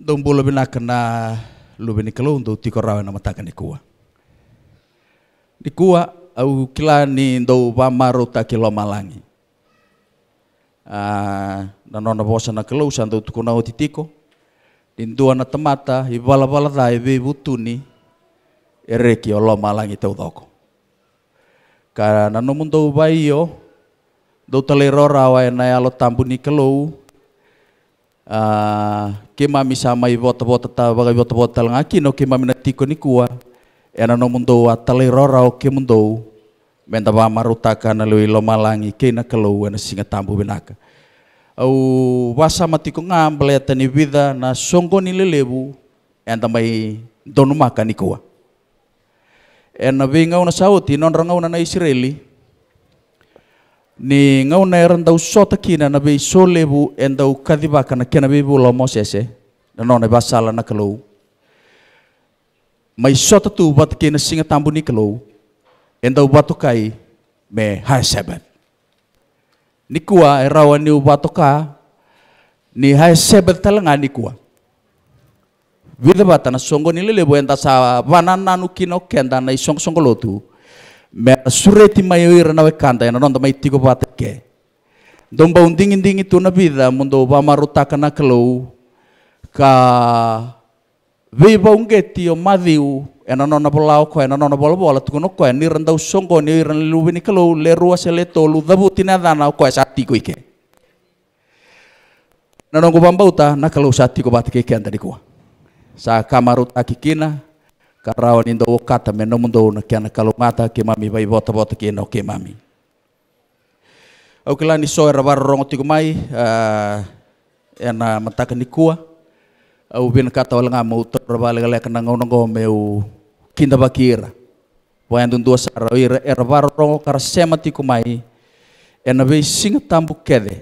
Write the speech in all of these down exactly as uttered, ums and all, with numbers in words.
Dombo lebih nak kena lebih ni kalau untuk tiko rawan nama takkan di kuah. Di kuah au kila ni do bamaru tak kilo malangi. Ah, dan nona bosan nak kalau santu tu kena oti tiko. Dindu anak temata ibala bala dah ibu butuni ereki Allah malangi tau toko. Karena nomun do bayo do telerora wa na alo tampu ni kalau. Ah, kema misama ibota-bota ta bagai bota-bota ngaki no kema minatiko ni kuah. Ena no mundo atalirora o ke mundo menta ba marutaka na lui lo malangi ke na kalau ena singa tambu benaka. Au wasa matiko ngamble tani vida na songo ni lelebu enta mai donu maka ni kuah. Ena be ngau na sauti non rangau na Israeli. Ni ngau na eran dau sota kina na be solebu en dau kadibaka na kena be bulo mosese na non e basala na kalau mai sota tu bat kena singa tambu ni kalau en dau batu kai me hai sebat ni kuah erawan ni batu ka ni hai sebat talanga ni kuah vida bata na songo ni lelebu enta sa banana nu kino kenda na isong songo lotu me sureti mayoira na kanta na non mai tigo batake domba unding inding itu na vida mundo ba marutaka na kalau ka viva ungeti o madiu ena non na bolau ko ena non na bola bola tu no ko ni randau songo ni ran lubi ni kalau le rua sele tolu dabutina dana ko sati ko ike na non ko bambauta na kalau sati ko batake kenta di ko sa kamarut akikina karawan indo kata meno mundo na kiana kalau mata ke mami vai bota bota ke no ke mami au kila ni soera bar rongo tiku mai uh, ena mataka ni kua au bin kata wala nga mau terbalik lek na ngono ngo meu kinda bakira wayan dun dua sara ira era bar rongo kar sema tiku mai ena be singa tambu kede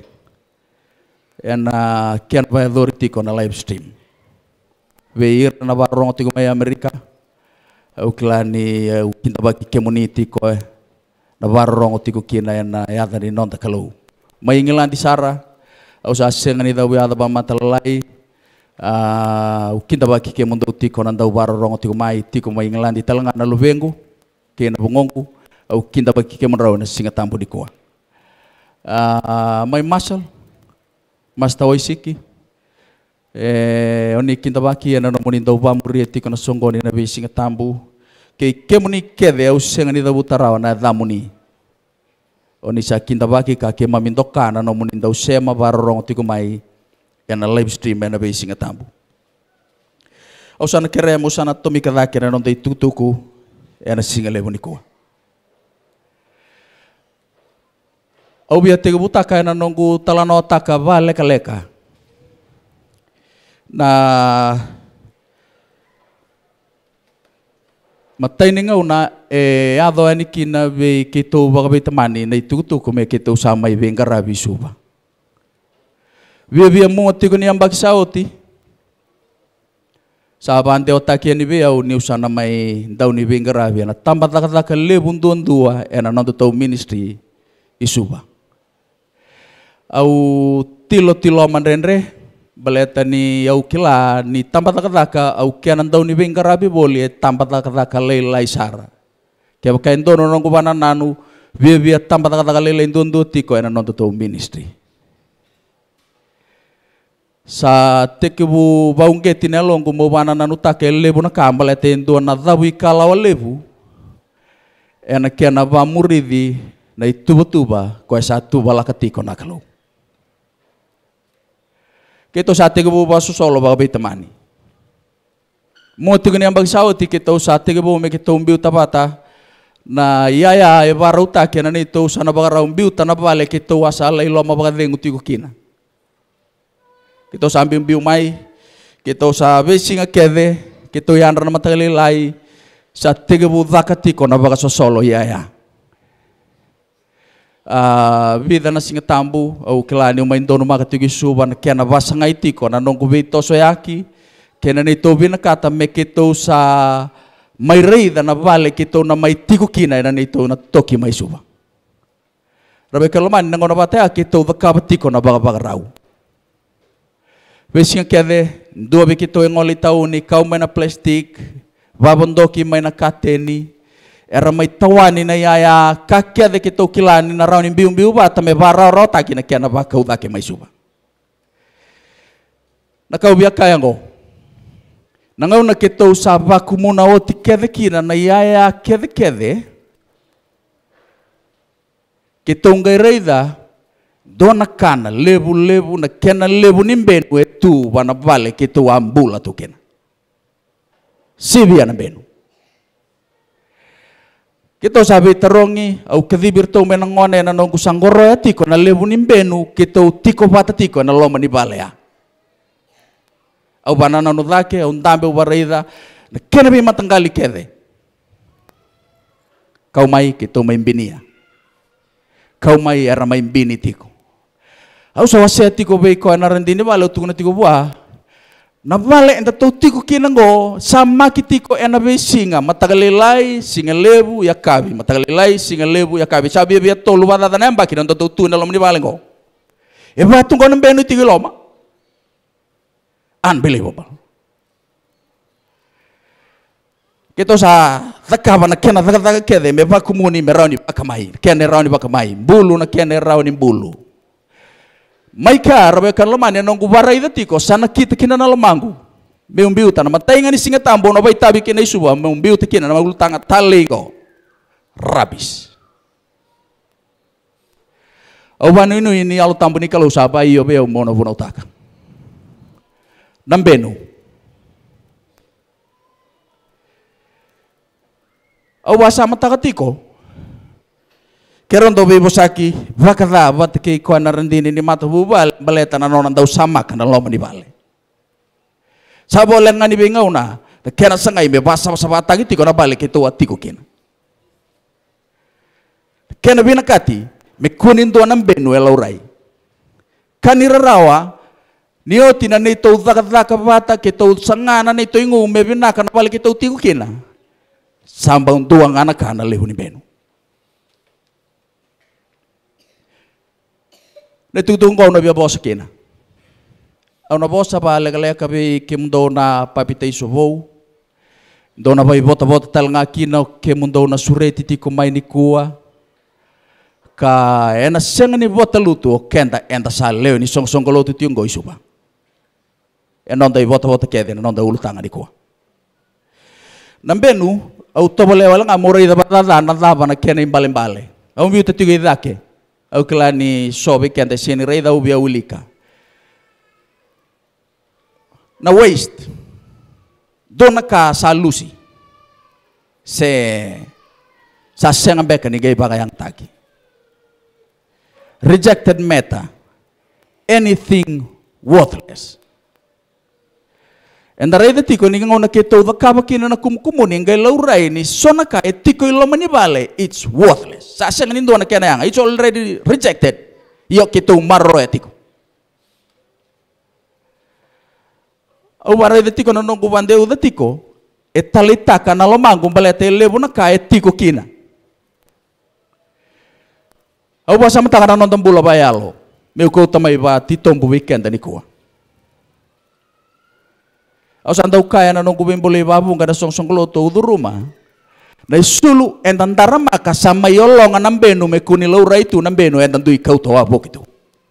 ena kian vai dori ko na live stream be ira na bar rongo tiku mai Amerika au klani au kinta baki community ko na barong tiko kina na yada ni nonta kalau mai ngilan di sara au sa sengani da wi ada ba matalai au kinta baki ke mundo tiko na dau barong tiko mai tiko mai ngilan di talanga na lubengu ke na bungongku au kinta baki ke monraw na singa tampo di ko mai masal mas tawai siki eh oni kinta baki ana no moni do bamuri tiko na songoni na bisinga tambu ke kemuni kede au sengani da butarawa na damuni oni sa kinta baki ka ke mamindoka na no moni do sema barong tiko mai ana live stream na bisinga tambu au sana keremo sana tomi kada kera no dei tutuku ana singa lebuni ko au bia te butaka na nongu talano taka va leka leka na matai ninga una e ado ani kina be kito baga be tamani na itutu ko me kito sama ibe ngara bisuba bia bia mo tiko ni ambak sauti sabante otaki ni be au ni usana mai dau ni be ngara bia na tamba taka taka lebun duan dua ena no to ministry isuba au tilo tilo manrenre baleta ni au kila ni tampat taka au kianan dau ni bengkarabi boleh tampat taka lelai sara kaya kain dono nong kubana nanu via via tampat taka lelai dondo tiko ena nonto to ministry sa tekebu baung geti nelong kumubana nanu take lebu na kambal ete endo na dawi kalawa lebu ena kiana ba muridi na ituba-tuba ko satu balakatiko na kalau kita sate ke bawah solo baga be temani. Mo tigo ni ambag sauti kita sate ke bawah me kita umbiu tapata na iya ya e baru tak na nito sana baga umbiu tanah bale kita wasala ilo ma baga dengu tigo kina. Kita sambil umbiu mai kita sa besinga kede kita yang rana matali lai sate ke bawah zakatiko na baga solo iya ya. Uh, vida na singa tambu au kelani uma indono maka tigi suban kena basanga itiko na nongku bito soyaki kena ni to bina kata me kito sa mai reida na vale kito na mai tiko kina na nito na toki mai suba rabe kalaman na ngona bata kito vakaba tiko na baga baga rau besinga kede Dua begitu yang ngoli tahu ni kau main na plastik, babondoki main na kateni, era mai tawani na yaya kakia de kita kilani na rauni biu biu ba tame bara rota kina kiana ba kau dake mai suba. Na kau biak kaya ngo. Na ngau na kita usah baku muna o tikede kina na yaya kede kede. Kita ungai reida. Dona kana lebu lebu na kena lebu nimbenu etu wana vale kita ambula tu kena. Sibia na benu. Kita sabi terongi au kedibir tu menangone na nongku sanggoro ya tiko na lebu nimbenu kita tiko pata tiko na loma ni vale ya. Au banana no dake au ndambe ubareida na kena bi matanggali kede. Kau mai kita mai binia. Kau mai era mai bini tiko. Au sawa se tiko be ko na rendini wala tu na tiko bua. Na vale enda tu tiko kinango sama kitiko ena be singa matagalilai singa lebu ya kabi matagalilai singa lebu ya kabi sabi be to lu wada na mba kinan to tu na lomni vale ngo. E ba tu ngono benu tiko loma. Unbelievable. Kita sa takava na kena takava kede me ba kumuni me rauni bakamai kene rauni bakamai bulu na kene rauni bulu. Mai ka rabe kan lemane nonggu barai datiko sana kita kina na lemangu. Meum biu tan matainga ni singa tambo no bai tabi kina isuba meum biu tekina na magul tanga talingo. Rabis. Awan inu ini alu tambo ni kalau saba iyo be mono bono taka. Nambenu. Awa sama takatiko. Keron do bebo saki vakada vat ke ko na rendini ni mata bubal baleta na non dau sama kana lo mani bale. Sabo lengan ni bengau na te kena sangai me basa basa tagi tiko na bale ke to atiko kin. Kena bina kati me kunin do nam benu elaurai. Kanira rawa ni oti na ni to zakada ka bata ke to sangana ni to ingu me bina kana bale ke to tiko kina. Sambang tuang anak kana lehu ni benu. Netutong kau na biya bosa kina. Au na bosa pa lega kabi kemundo na papitay subo. Do na bay bota bota tal nga kina kemundo na sureti ti kumay ni kuwa. Ka ena senga ni bota luto kenda enda sa leo ni song song koloto ti ngo isuba. Enon da bota bota kede enon da ulutanga ni kuwa. Nambenu au tobole wala nga moray da batata na lava na kena imbale imbale. Au biu tatigo idake. Au kelani sobe que anda sini rei da ubia ulika. Na waste. Dona ka sa lusi. Se sa senga beka ni gay bagayang taki. Rejected meta. Anything worthless. And the rei da tiko ni ngona keto da kaba kina na kumkumo ni ngay laurai ni sona ka etiko ilo manibale it's worthless. Sa senga ni dona kena yang it's already rejected. Yo keto marro etiko. Au rei da tiko na nongu bandeu da tiko etalita ka na lomangu balete levo na ka etiko kina. Au basa mata kana nonton bula bayalo. Meu ko tamai ba titombu weekend ni kuwa. Au sandau kaya na nunggu bimbole babu ngada song song kloto udu rumah. Na sulu endan darama ka sama yolong nambenu me kuni laura itu nambenu endan dui kau toa bok itu.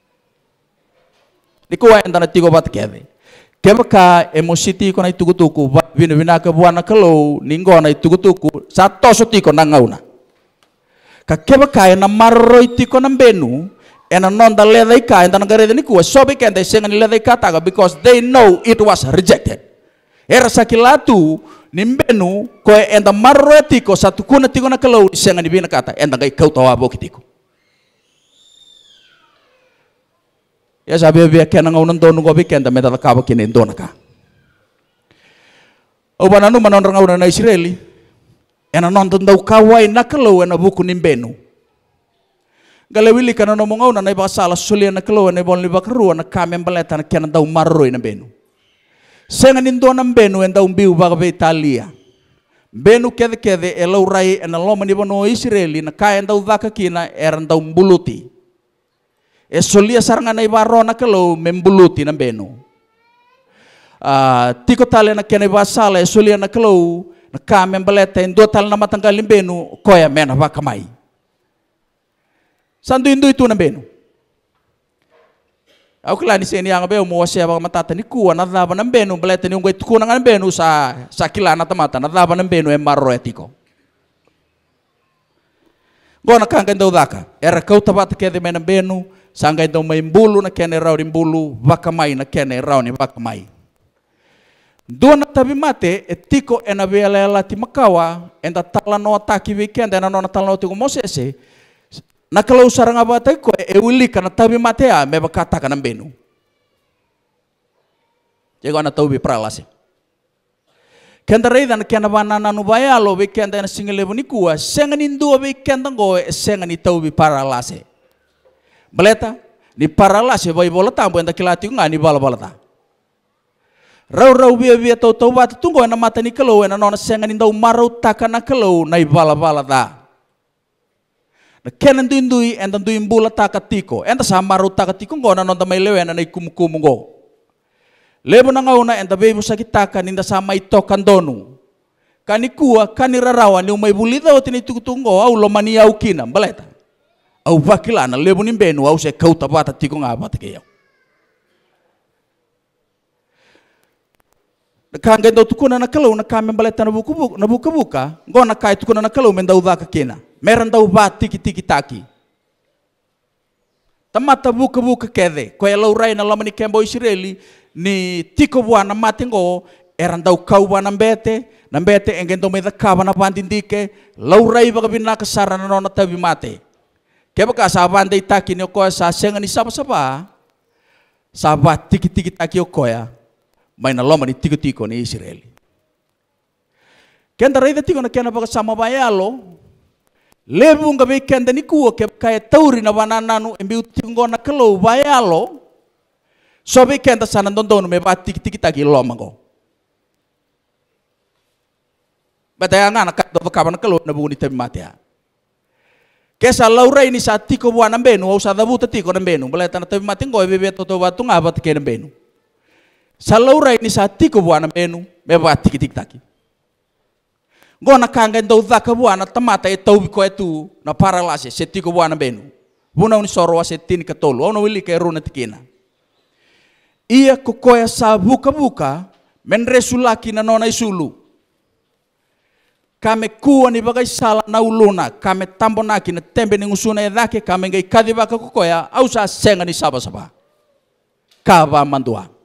Dikuwa endan tigo bat keve. Keva ka emosi ti ko na itugutuku bina bina ka buana kalau ninggo na itugutuku satu soti ko nangauna. Ka keva ka na marro ti ko nambenu ena non da leda ka endan ngare ni kuwa sobe kende senga ni leda ka taga because they know it was rejected. Era sakilatu nimbenu ko enda marroti ko satu kuna tiko na kalau senga ni bina kata enda kai kau tawa bokitiko. Ya sabi biya kena ngaunan donu ko bikenda meta ka bakine dona ka. O bananu manon ngaunan na Israeli. Ena non tandau kawai na kalau ena buku nimbenu. Galewili kana no ngaunan na ibasala sulia na kalau na bon libakru na kamen baleta na kena dau marroi na benu. Senga nindo na benu enda umbiu baga be Italia. Benu kede kede elo rai ena loma ni bono Israeli na kaya enda udaka kina era enda umbuluti. E solia saranga na ibaro na kalau membuluti na benu. tiko tale na kene vasala e sulia na kalau na kame baleta en dua tale na matanggal benu koya mena vakamai. Sandu indu itu na benu. Aku kelani sini yang beu mo sia bang matata ni kuwa na dava na benu baleta ni ungwe tukuna ngan benu sa sa kilana tamata na dava na benu e marro etiko. Gona kanga ndau daka era kau tabata kede mena benu sanga ndau mai bulu na kene rau bulu vakamai na kene rau ni vakamai. Dua na tabi mate etiko ena vela ela ti makawa enda tala no ataki weekend ena no tala no tiko mosese na kalau saranga bata ko e ulika na tabi mate a me bakata kana benu. Jego na taubi pralase. Kenda reida na kena bana na nubayalo weekend ena singelevu ni kuwa sengani ndua weekend ngo sengani taubi paralase. Baleta ni paralase vai bola tambo enda kilati ngani bala balata. Rau rau bia bia tau tau bata tunggu ena mata ni kalau ena nona sengan indau marau taka na kalau na bala bala da. Na kenan duindui enda duin bula taka tiko enda sa marau taka tiko ngo na nona mai lewe ena na ikumu kumu ngo. Lebo na ngau na enda bebu sakit taka ninda sa mai tokan donu. Kani kuwa kani rarawa ni umai bulida o tini tuku tunggo au lo mani au kina baleta. Au vakilana lebo ni benu au se kauta bata tiko nga bata ke yau. Kanga ndo tukuna na kalau na kame baleta na buku buku na buka buka ngona kai tukuna na kalau mendau daka kena meran dau ba tiki tiki taki tamata buka buka kede ko ya laurai na lamani kembo Israeli ni tiko buana matingo eran dau kau buana bete na bete engendo me da kaba na bandindike laurai baga bina kasara na nona tabi mate keba ka sa bandai taki ni ko sa senga ni sapa sapa sabat tiki tiki taki ko ya mai na loma ni tiko tiko ni Israel. Kenda reida tiko na kena baka sama bayalo. Lebu nga be kenda ni kuwa ke kaya tauri na banananu embi utingo na kalau bayalo. So be kenda sana ndondonu me ba tiki tiki taki loma go. Bataya nga na kato baka na kalau na buuni tabi matea. Kesa laura ini sa tiko buana benu au sa dabuta tiko na benu. Baleta na tabi matingo e bebe toto batu nga bat ke na benu. Sa laura ini sa tiko buana benu me ba tiki tiki taki. Gona kanga ndau daka buana tamata e tau biko etu na paralase se tiko buana benu. Buna uni soro se tini katolu ono wili ke runa tikina. Ia kokoya sa buka buka men resulaki na nona isulu. Kame kuwa ni bagai sala na uluna kame tambo naki na tembe ni ngusuna e dake kame ngai kadi baka kokoya au sa senga ni saba saba. Kaba mandua.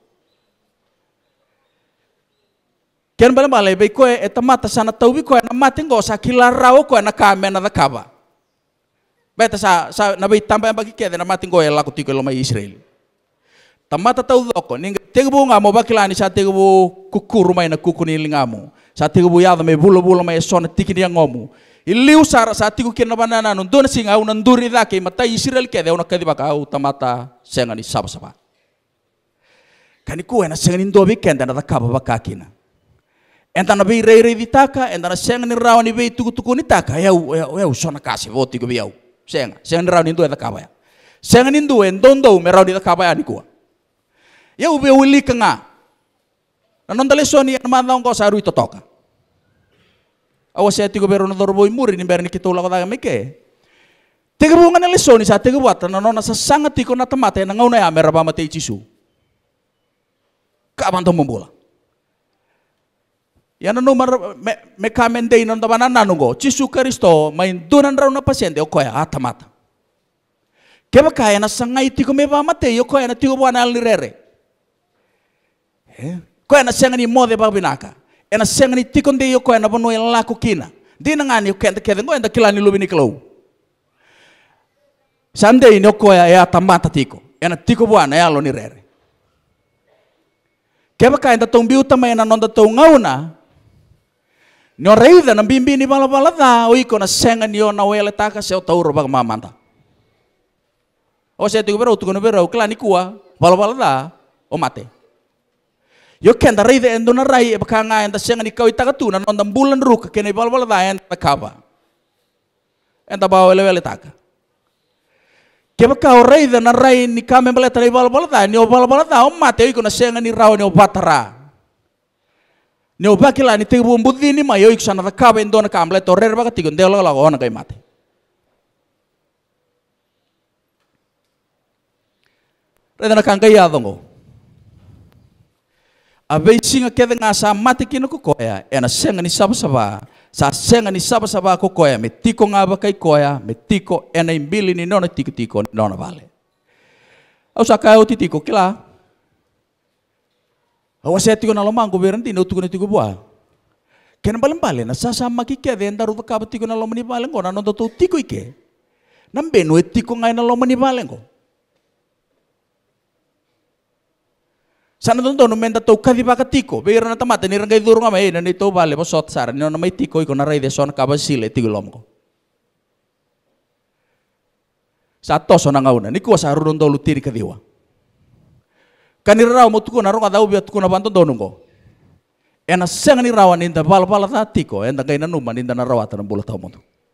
Ken bala bala be ko e tamata sana taubi ko na matingo sa kilarao ko na kame na dakaba. Beta sa sa na be tamba bagi kede na matingo e laku tiko loma Israel. Tamata tau doko ninga tegbu nga mo bakilani sa tegbu kukuru mai na kukuni lingamu. Sa tegbu yada me bulo bulo mai sona tikini ngomu. Iliu sara sa tiku kena banana nun dona singa au nanduri dake mata Israel kede una kadi baka au tamata senga ni saba saba. Kani ko na senga ni dobi kenda na dakaba bakakina. Enta na bei rei rei ditaka, enta na senga ni rawa ni bei tuku tuku ni taka, yau yau yau sona kasi voti ko biau. Senga, senga ni rawa ni ndo eta kabaya. Senga ni ndo en dondo me rawa ni eta kabaya ni kuwa. Yau be wili kanga. Na nonda lesoni en manda ngo sa rui totoka. Awas ya tigo bero na dorbo imuri ni ber ni kitula ko daga meke. Tiga bunga na lesoni sa tiga buat na nona sa sanga tiko na tamate na ngauna ya meraba mate ichisu. Kabanto membola. Yana numar me, me kamendei non dabana nanungo Cisu Kristo main dunan raw na pasyente o koya atamata. Keba kaya na sangay tiko me ba mate yo koya na tiko buana alirere. Eh? Koya na sangani mode ba binaka. E na sangani tiko nde yo koya na bono el lako kina. Di na ngani yo kenta kede ngo enda kilani lubini kilo. Sande no koya e atamata tiko. E na tiko buana e alo ni rere. Keba kaya na tong biuta may na nonda tong ngauna. Nyo reida na bimbi ni bala bala da o iko na senga ni ona wele taka se o tauro bag mamanta. O se tu bero tu kono bero klani kuwa bala bala da o mate. Yo kenda reida endo na rai e bakanga enda senga ni kau itaka tu na nonda bulan ruka kene bala bala da enda kaba. Enda bawa wele wele taka. Keba kau reida na rai ni kame bala tari bala bala da ni o bala bala da o mate iko na senga ni rao ni o batara. Ni obakila ni tibu mbudhi ni mayo iksana rakaba indona kamble torrer baga tigun delo la ona kay mate. Redana kangay adongo. Abe singa kede nga sa mate kino kokoya ena senga ni saba saba sa senga ni saba saba kokoya me tiko nga ba kay koya me tiko ena imbili ni nona tiko tiko nona vale. Au sa kayo titiko kila. Awas saya tiko na lomang gobernan di nutuko nitiko buah. Kena balang balen na sasama kike den daru takaba tiko na lomang ni balen ko na nondo to tiko ike. Nambe no tiko ngai na lomang ni balen ko. Sana tondo no menda to kadi baka tiko. Beira na tamate ni rangai duro nga mai na nito bale mo sot sara ni no mai tiko iko na rai de son kaba sile tiko lom ko. Sa toso na ngauna ni kuasa rurun dolu tiri kadiwa. Kanira raw mo tuko na ronga daw biat tuko na banto donungo. Ena senga ni rawan inda bala bala ta tiko enda kay nanuman inda na rawata ng bulat mo.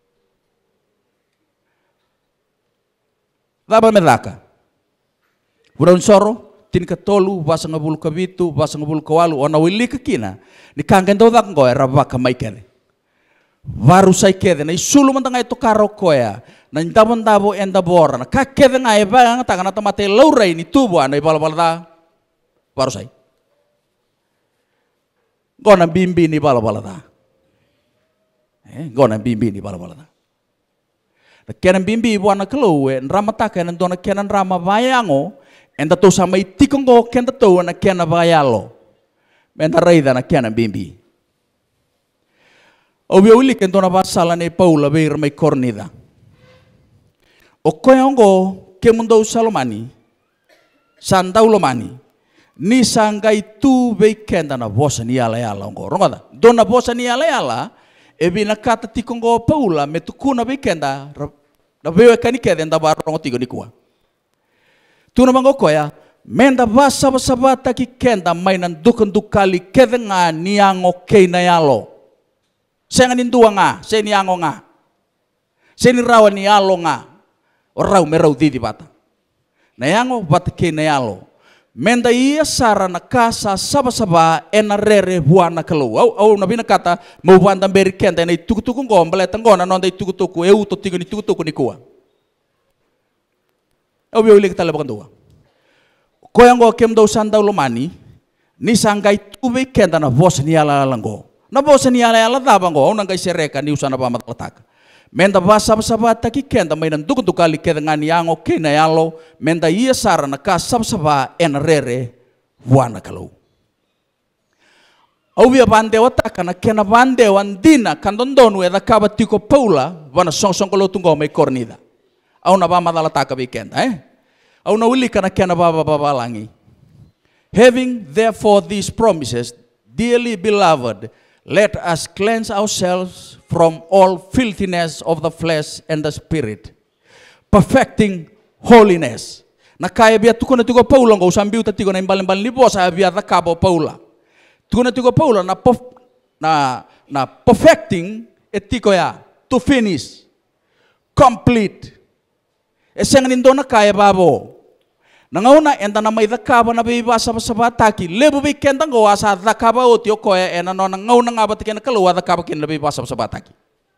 Daba medaka. Buron soro tin katolu basa nga bulu kabitu basa nga bulu kawalu ona wili kina ni kangen daw dak ngo era baka may kene. Baru say kede na isulu man nga ito karo koya na ndabon dabo enda bora na kakede nga iba nga tanga na tamate lauray ni tubo ana ibala bala ta. Baru saya. Gona bimbi ni bala bala ta. Eh, gona bimbi ni bala bala ta. Kenan bimbi buana keluwe, rama taka nan dona kenan rama bayango, enda to sama itikongo kenda to na kena bayalo. Menda raida na kenan bimbi. Obi uli ken dona basala ne Paula be mai kornida. O koyongo kemundo salomani. Sandaulomani. Ni sanggai tu beikenda na bosa ni ala ala ngo ronga dona bosa ni ala ala e bina kata tikongo Paula metukuna beikenda na bewe kani kede nda barongo tigo ni kuwa tuna mango koya menda basa basa bata ki kenda mainan dukan dukali kede nga niango kei na yalo senga nindua nga se niango nga se ni rawa ni yalo nga o rau merau didi bata na yango bata kei na yalo menda ia sara na kasa saba-saba ena rere buana kalau au au nabi na kata mau bandam beri kenda na tuku-tuku ngom bale tanggona non dai tuku-tuku eu to tigo ni tuku-tuku ni kuwa au biu lik tala bakan dua koyang go kem do sandau lomani ni sanggai tube kenda na bos ni ala lango na bos ni ala ala dabango au nangai sereka ni usana ba matlataka menda basa sabata ki kenda mainan duk duk kali kenda ngani yango kena yalo menda ia sara na ka sab saba en rere wana kalau au bia bande wataka na kena bande wandina kandondonu eda kaba tiko Paula wana song song kalau tunggo mai kornida au na ba madala taka bi kenda eh au na uli kana kena baba baba langi having therefore these promises dearly beloved let us cleanse ourselves from all filthiness of the flesh and the spirit, perfecting holiness. Na kaya biya tukuna tuko Paula ngo sambiu tatiko na imbalan balan libo sa biya takabo Paula. Tukuna tuko Paula na pof, na na perfecting etiko ya to finish, complete. Eseng nindo na kaya babo. Nangauna enda na may dakaba na biba sa sabataki lebo bi kenda ngo asa dakaba oti o koya ena no nangauna nga bat ken kaluwa dakaba ken biba sa sabataki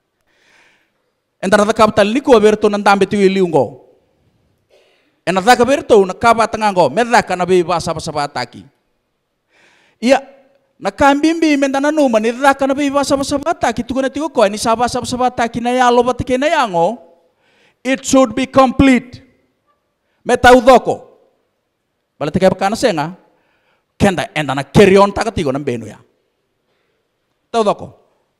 enda dakaba tal liko berto nan dambe tu iliungo ena dakaba berto na kaba tangango medaka na biba sa sabataki iya na kambimbi menda na numa ni daka na biba sa sabataki tukuna tiko koya ni saba sa sabataki na yalo bat ken na yango it should be complete metaudoko bala teka kana senga kenda enda na carry on taka tigo na benu ya tau doko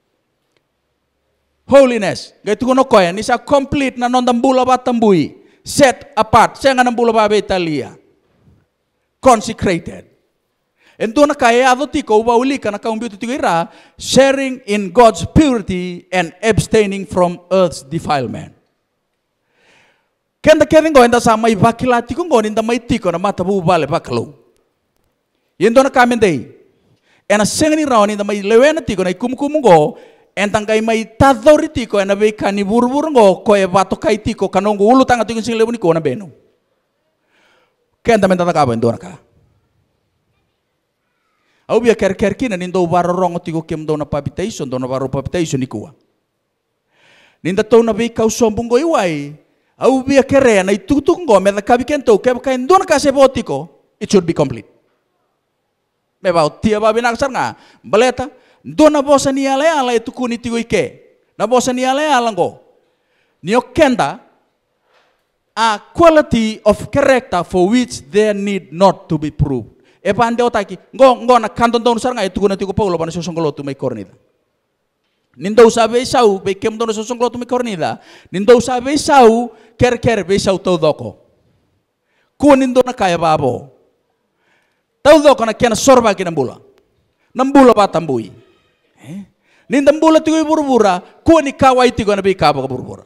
holiness gaitu kono koya ni sa complete na non dambula batambui set apart senga na bula ba Italia consecrated ento na kaya ado tiko uba uli kana ka umbitu tigo ira sharing in God's purity and abstaining from earth's defilement. Kenda kering go enda sama ibakilati ko ngo ninda mai tiko na mata bu bale bakalo. Yendo na kamen dei. Ena sengni rawani ninda mai lewena tiko na kumkum go entang kai mai tadori tiko ena be kani burbur ngo ko e bato kai tiko kanongo ulu tanga tiko sing lewani ko na beno. Kenda menda ta ka endo na ka. Au bia ker-ker kina nindo waro rongo tigo kem do na papitation do na waro papitation nikua. Ninda tau na bi kau sombong go iwai. Au bia kere na itutuk go me da kabi kento ke kain do na kase botiko. It should be complete. Me bau tia ba binak sarnga. Baleta do na bosa ni ale ala itu kuni tigo ike. Na bosa ni ale ala go. Nio kenda a quality of character for which there need not to be proved. E pa ande otaki ngo ngo na kanton don sarnga itu kuna tigo paulo bana sosongolo tu mai kornida. Nindo sabe sau be kem don sosongolo tu mai kornida. Nindo sabe sau ker ker be sau tau doko. Ku nindo na kaya babo. Tau doko na kena sorba kena bula. Nambula pa tambui. Eh? Nindambula tigo burbura ku ni kawai tigo na be kaba burbura.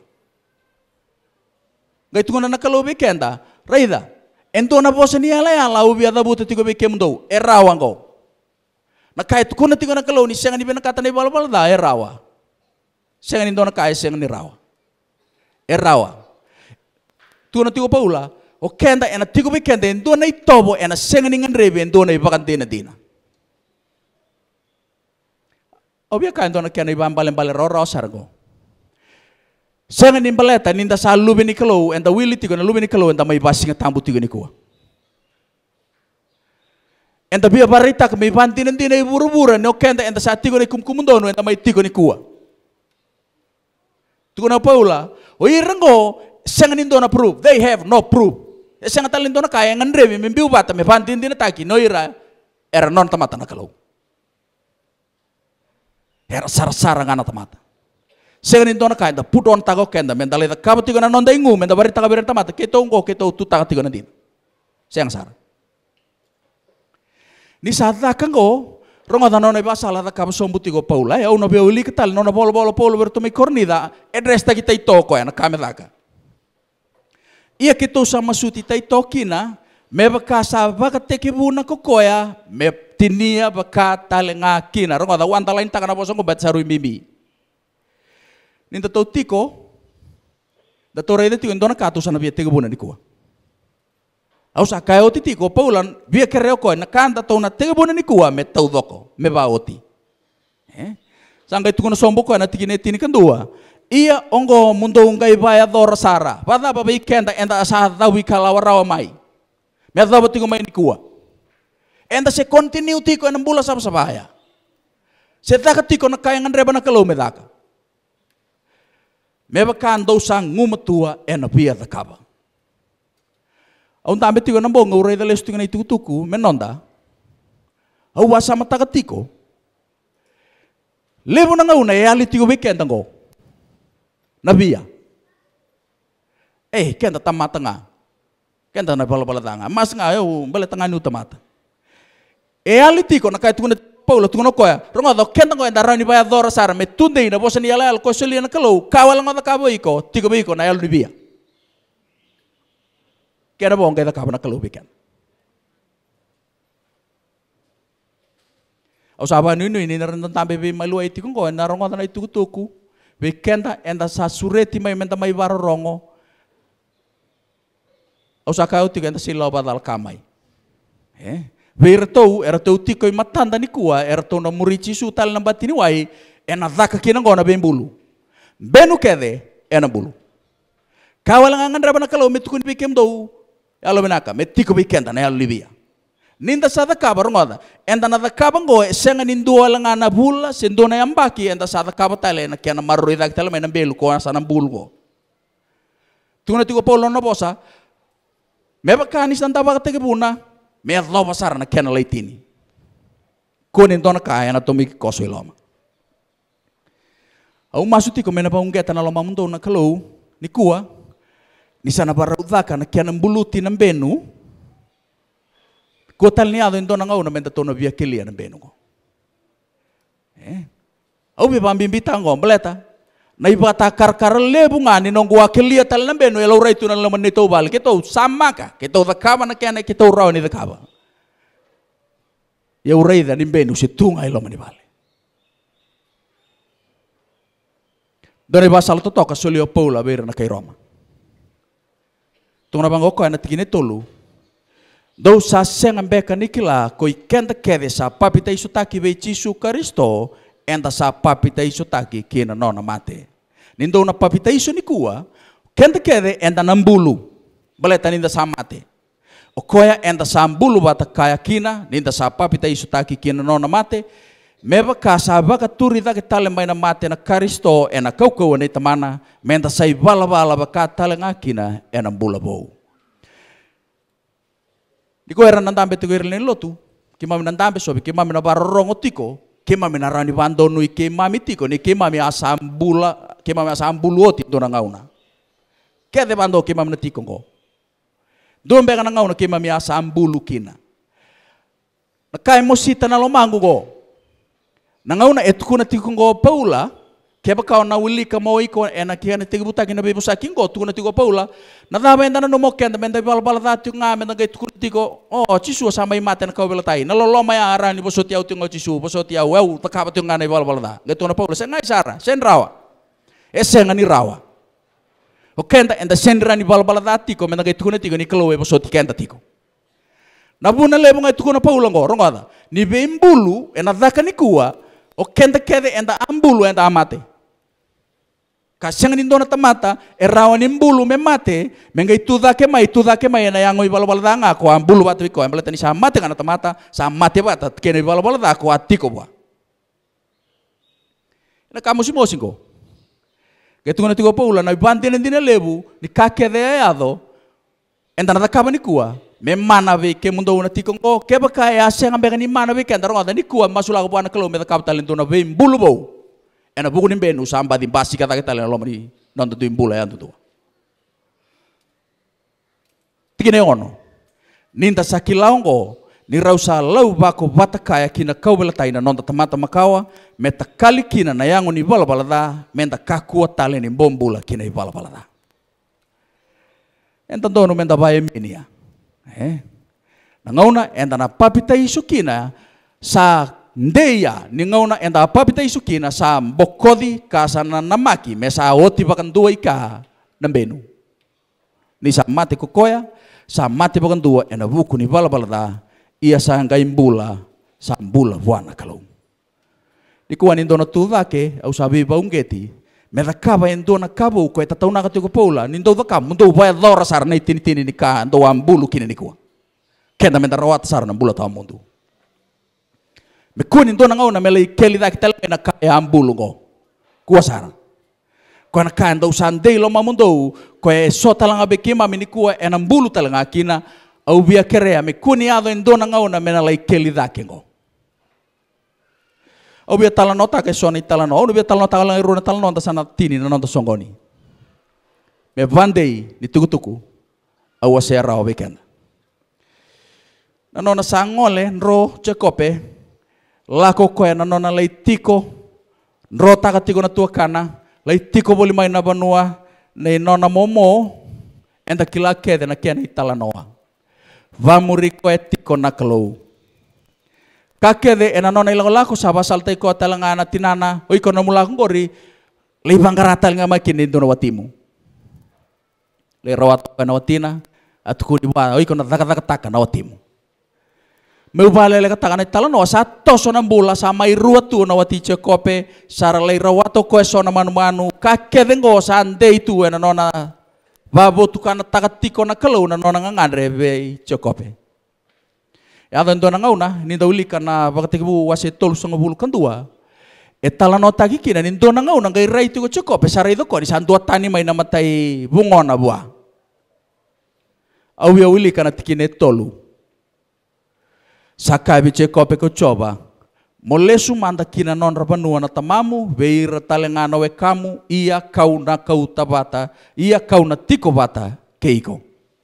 Gai tu na nakalo be kenda. Raida. Ento na bosa ni ala ala ubi ada buta tigo be kemdo erawa ngo. Na kai tu kuna tigo na kalau ni senga ni bena kata ni bala bala da erawa. Senga ni dona kai senga ni rawa. Erawa. Tu na tigo paula o kenda ena tigo be kenda endo na itobo ena senga ni nganrebe endo na ibakante na dina. Obia kai endo na kena ibam balen balen ro ro sargo. Senga ni baleta ninda sa lube ni kalau enda wili tigo na lube ni kalau enda mai basinga tambu tigo ni kuwa. Enda bia barita ke mai banti nanti na iburu-buru no kenda enda sa tigo ni kumkumundono enda mai tigo ni kuwa. Tigo na paula o irango senga ni dona proof they have no proof. E senga talin dona kaya ngandrebi membiu bata me banti nanti na taki no ira era non tamata na kalau. Era sar-sar ngana tamata. Senga ni dona kaya da put on tago kenda mendale da kaba tigo na non da ingu menda bari taga beri tamata keto ngo keto tu taga tigo na din. Senga sar. Ni saat da kango rongo da non iba sala da kaba sombu tigo paula ya uno be uli ketal non bolo bolo polo berto mi kornida address ta kita itoko ya na kame daga. Ia keto sama suti ta itokina me baka sa baka teki buna kokoya me tinia baka talenga kina rongo da wanta lain taga na bosongo bat saru mimi. Ninda tau tiko, da tore ide tiko indona katu sana bia tega buna di kuwa. Au sa kaya oti tiko, paulan bia kereo koe na kanda tau na tega buna ni kuwa me tau doko, me ba oti. Eh? Sangkai tuko na sombo koe na tiki ne tini kandua. Ia ongo mundo ungai baya dora sara. Pada baba ikenda enda asa dawi kalawa rawa mai. Me dawa tiko mai ni kuwa. Enda se continue tiko enam bula sama sabaya. Se taka tiko na kaya ngandreba na kalau me daka. Meba kan do sang ngumatua ena pia da kaba. Au tambe tigo na bonga urei da lestu ngana itu tuku menonda. Au wasa mataga tiko. Levo na ngauna e ali tigo weekend ngo. Na bia. Eh kenda tamata nga. Kenda na bala bala tanga. Mas nga eu bala tanga nu tamata. E ali tiko na kai tuguna Paulo tu kono koya, rongo do kenda ko enda rani baya dora sara me tunde ina bosa ni ala al koseli na kalau kawal nga da kabo iko tigo biko na yalu bia. Kera bo nga da kabo na kalau bikan. Au saba nu nu ini na rentan tambe be malu ai tigo ko enda rongo na itu tuku. Be kenda enda sa sureti mai menta mai baro rongo. Au sakau tigo enda silo badal kamai. Eh? Vertou era teu tiko i matanda ni kuwa era teu na murici su tal na batini wai ena dhaka kina ngona ben bulu benu kede ena bulu kawala nga ngandra bana kalau metukun bikem do alo benaka metiko bikenda na alo libia ninda sada kaba rongoda enda na kaba ngo senga nindu ala nga na bula sendo na yambaki enda sada kaba tale na kiana maruri dak tale na belu ko sa na bulgo tuna tiko polo na bosa meba kanis nanda ba tege buna me adlo pasar na kena leitini. Kunin dona kaya na tomi koso iloma. Au masuti ko mena pa ungeta na loma mundo na kalau ni kuwa ni sana baraudaka na kena mbuluti na benu. Ko tal ni ado indona ngau na menda tona via kelia na benu ko. Eh. Au be pambimbi tango beleta. Na ibata kar-kar lebu ngani nonggo akelia tal na benu elo rai tunan laman nito bal keto sama ka keto da kaba na kena keto raw ni da kaba ya urai da ni benu se tunga ilo mani bal dore basal to toka solio paula ber na kai Roma tungna bango ko na tikine tolu Dou sa senga beka nikila koi kenda kede sa papita isu taki ve Jisu Kristo enda sa papita isu taki kina nona mate. Nindo na papita isu nikua kenda kede enda nambulu baleta ninda sa mate. O koya enda sa ambulu bata kaya kina ninda sa papita isu taki kina nona mate. Meba kasa baka turi dake tale mai na mate na Kristo ena kau kau ne tamana menda sai bala bala baka tale ngakina ena mbula bou. Di ko era nandambe te goirle lotu, ki mami nandambe sobi, ki mami na barorongo tiko, ki mami na rani bandonu ki mami tiko, ni ki mami asambula, ki mami asambulu oti do na ngauna. Ke de bando ki mami na tiko ngo. Do mbega na ngauna ki mami asambulu kina. Na kai mosita na lomangu go. Na ngauna etuku na tiko ngo Paula, ke ba kau na wili ka mo iko ena ki ana tigu buta ki na bibu saking go tu na tiko Paula. Na daba enda na no mokenda menda bala bala datu nga menda gait ku tiko oh Jisu sama imate na kau bela tai. Na lolo mai arani bosoti au tingo Jisu bosoti au au takaba tu nga na bala bala da. Gaitu na Paula sen ngai sara sen rawa. Ese ngani rawa. O kenda enda sen rani bala bala dati ko menda gait ku na tiko ni kelo bosoti kenda tiko. Na buna lebo ngai tu na Paula ngo rongoda. Ni bembulu ena daka ni kuwa o kenda kede enda ambulu enda amate. Kasang nindo na tamata, erawan nimbulu memate, mengai tuda ke mai tuda ke mai na yango ibala bala danga ko ambulu batu ko ambala tani sa mate kana tamata, sa mate bata kene ibala bala da ko atiko ba. Na kamu si mosingo. Getu na tiko Paula na bante ndine lebu, ni kake de ado, enda na kaba ni kuwa, me mana ve ke mundo na tiko ngo, ke ba kai ase ngambe ni mana ve ke ndaro ngada ni kuwa masula ko bana kelo me kaba talento na ve mbulu bo. Ena buku ni benu samba di basi kata kita lelo mari nonton tu imbula ya tu. Tigine ono. Ninta sakilaongo ni rausa lau bako bata kaya kina kau bela taina nonton tamata makawa meta kali kina na yango ni bala bala da menta kakua tale ni bombula kina i bala bala da. Enta dono menta bae minia. Eh. Nangauna enta na papita isu kina sa ndeya ni ngauna enda papita isukina sa bokodi kasana namaki mesa oti bakan dua ika nambenu ni sa mate kokoya sa mate bakan dua enda buku ni bala bala da ia sa ngaimbula sa mbula wana kalau ni kuan indona tuva ke au sabi baungeti meda kaba indona kabu ko eta tauna ka tiko Paula ni ndo ka mundo vai dora sar nei tini tini ni ka ndo ambulu kini ni kuwa kenda menda rawat sar na mbula ta mundu. Me kunin do na ngauna mele keli da kitel na kaya ambulu go kuasara ko na kan do sandei lo mamundo ko e sota langa be kima mini kuwa en ambulu talanga kina au via kerea me kuni ado en do na ngauna mena lai keli da kengo au via talanota ke soni talano au via talanota lang iruna talanota sana tini na nonta songoni me vandei ni tukutuku au asera o weekend na nona sangole ro Jacobe lako koe na nona lai tiko ro taka tiko na tua kana lai tiko boli mai na banua nei nona momo enda kila kede na kena itala noa vamuri koe tiko na kalou kakede ena nona ilang lako sa basal tay ko talangana tinana oi ko na mula ngori lai bangaratal nga makin indo na watimu lai rawat ka na watina at kuni ba oi ko na daka-daka na watimu. Meu vale le katakan itala no sa toso na bula sa mai ruatu na wati Jacobe sara lai rawato ko so na manu-manu kakedengo sa ande itu na nona babo tukana takatiko na kalau na nona ngandre be Jacobe. Ya dan dona ngauna ni dauli kana bakatibu wase tol songo bulu kandua etala no tagi kina ni dona ngauna ngai rai tu Jacobe sara itu ko di san dua tani mai na matai bungona bua. Au ya uli kana tikine tolu. Sakai bice kope ko coba, molesu manda kina non rabanua na tamamu, veira talengana we kamu, ia kau na kau tabata, ia kau na tiko bata keiko.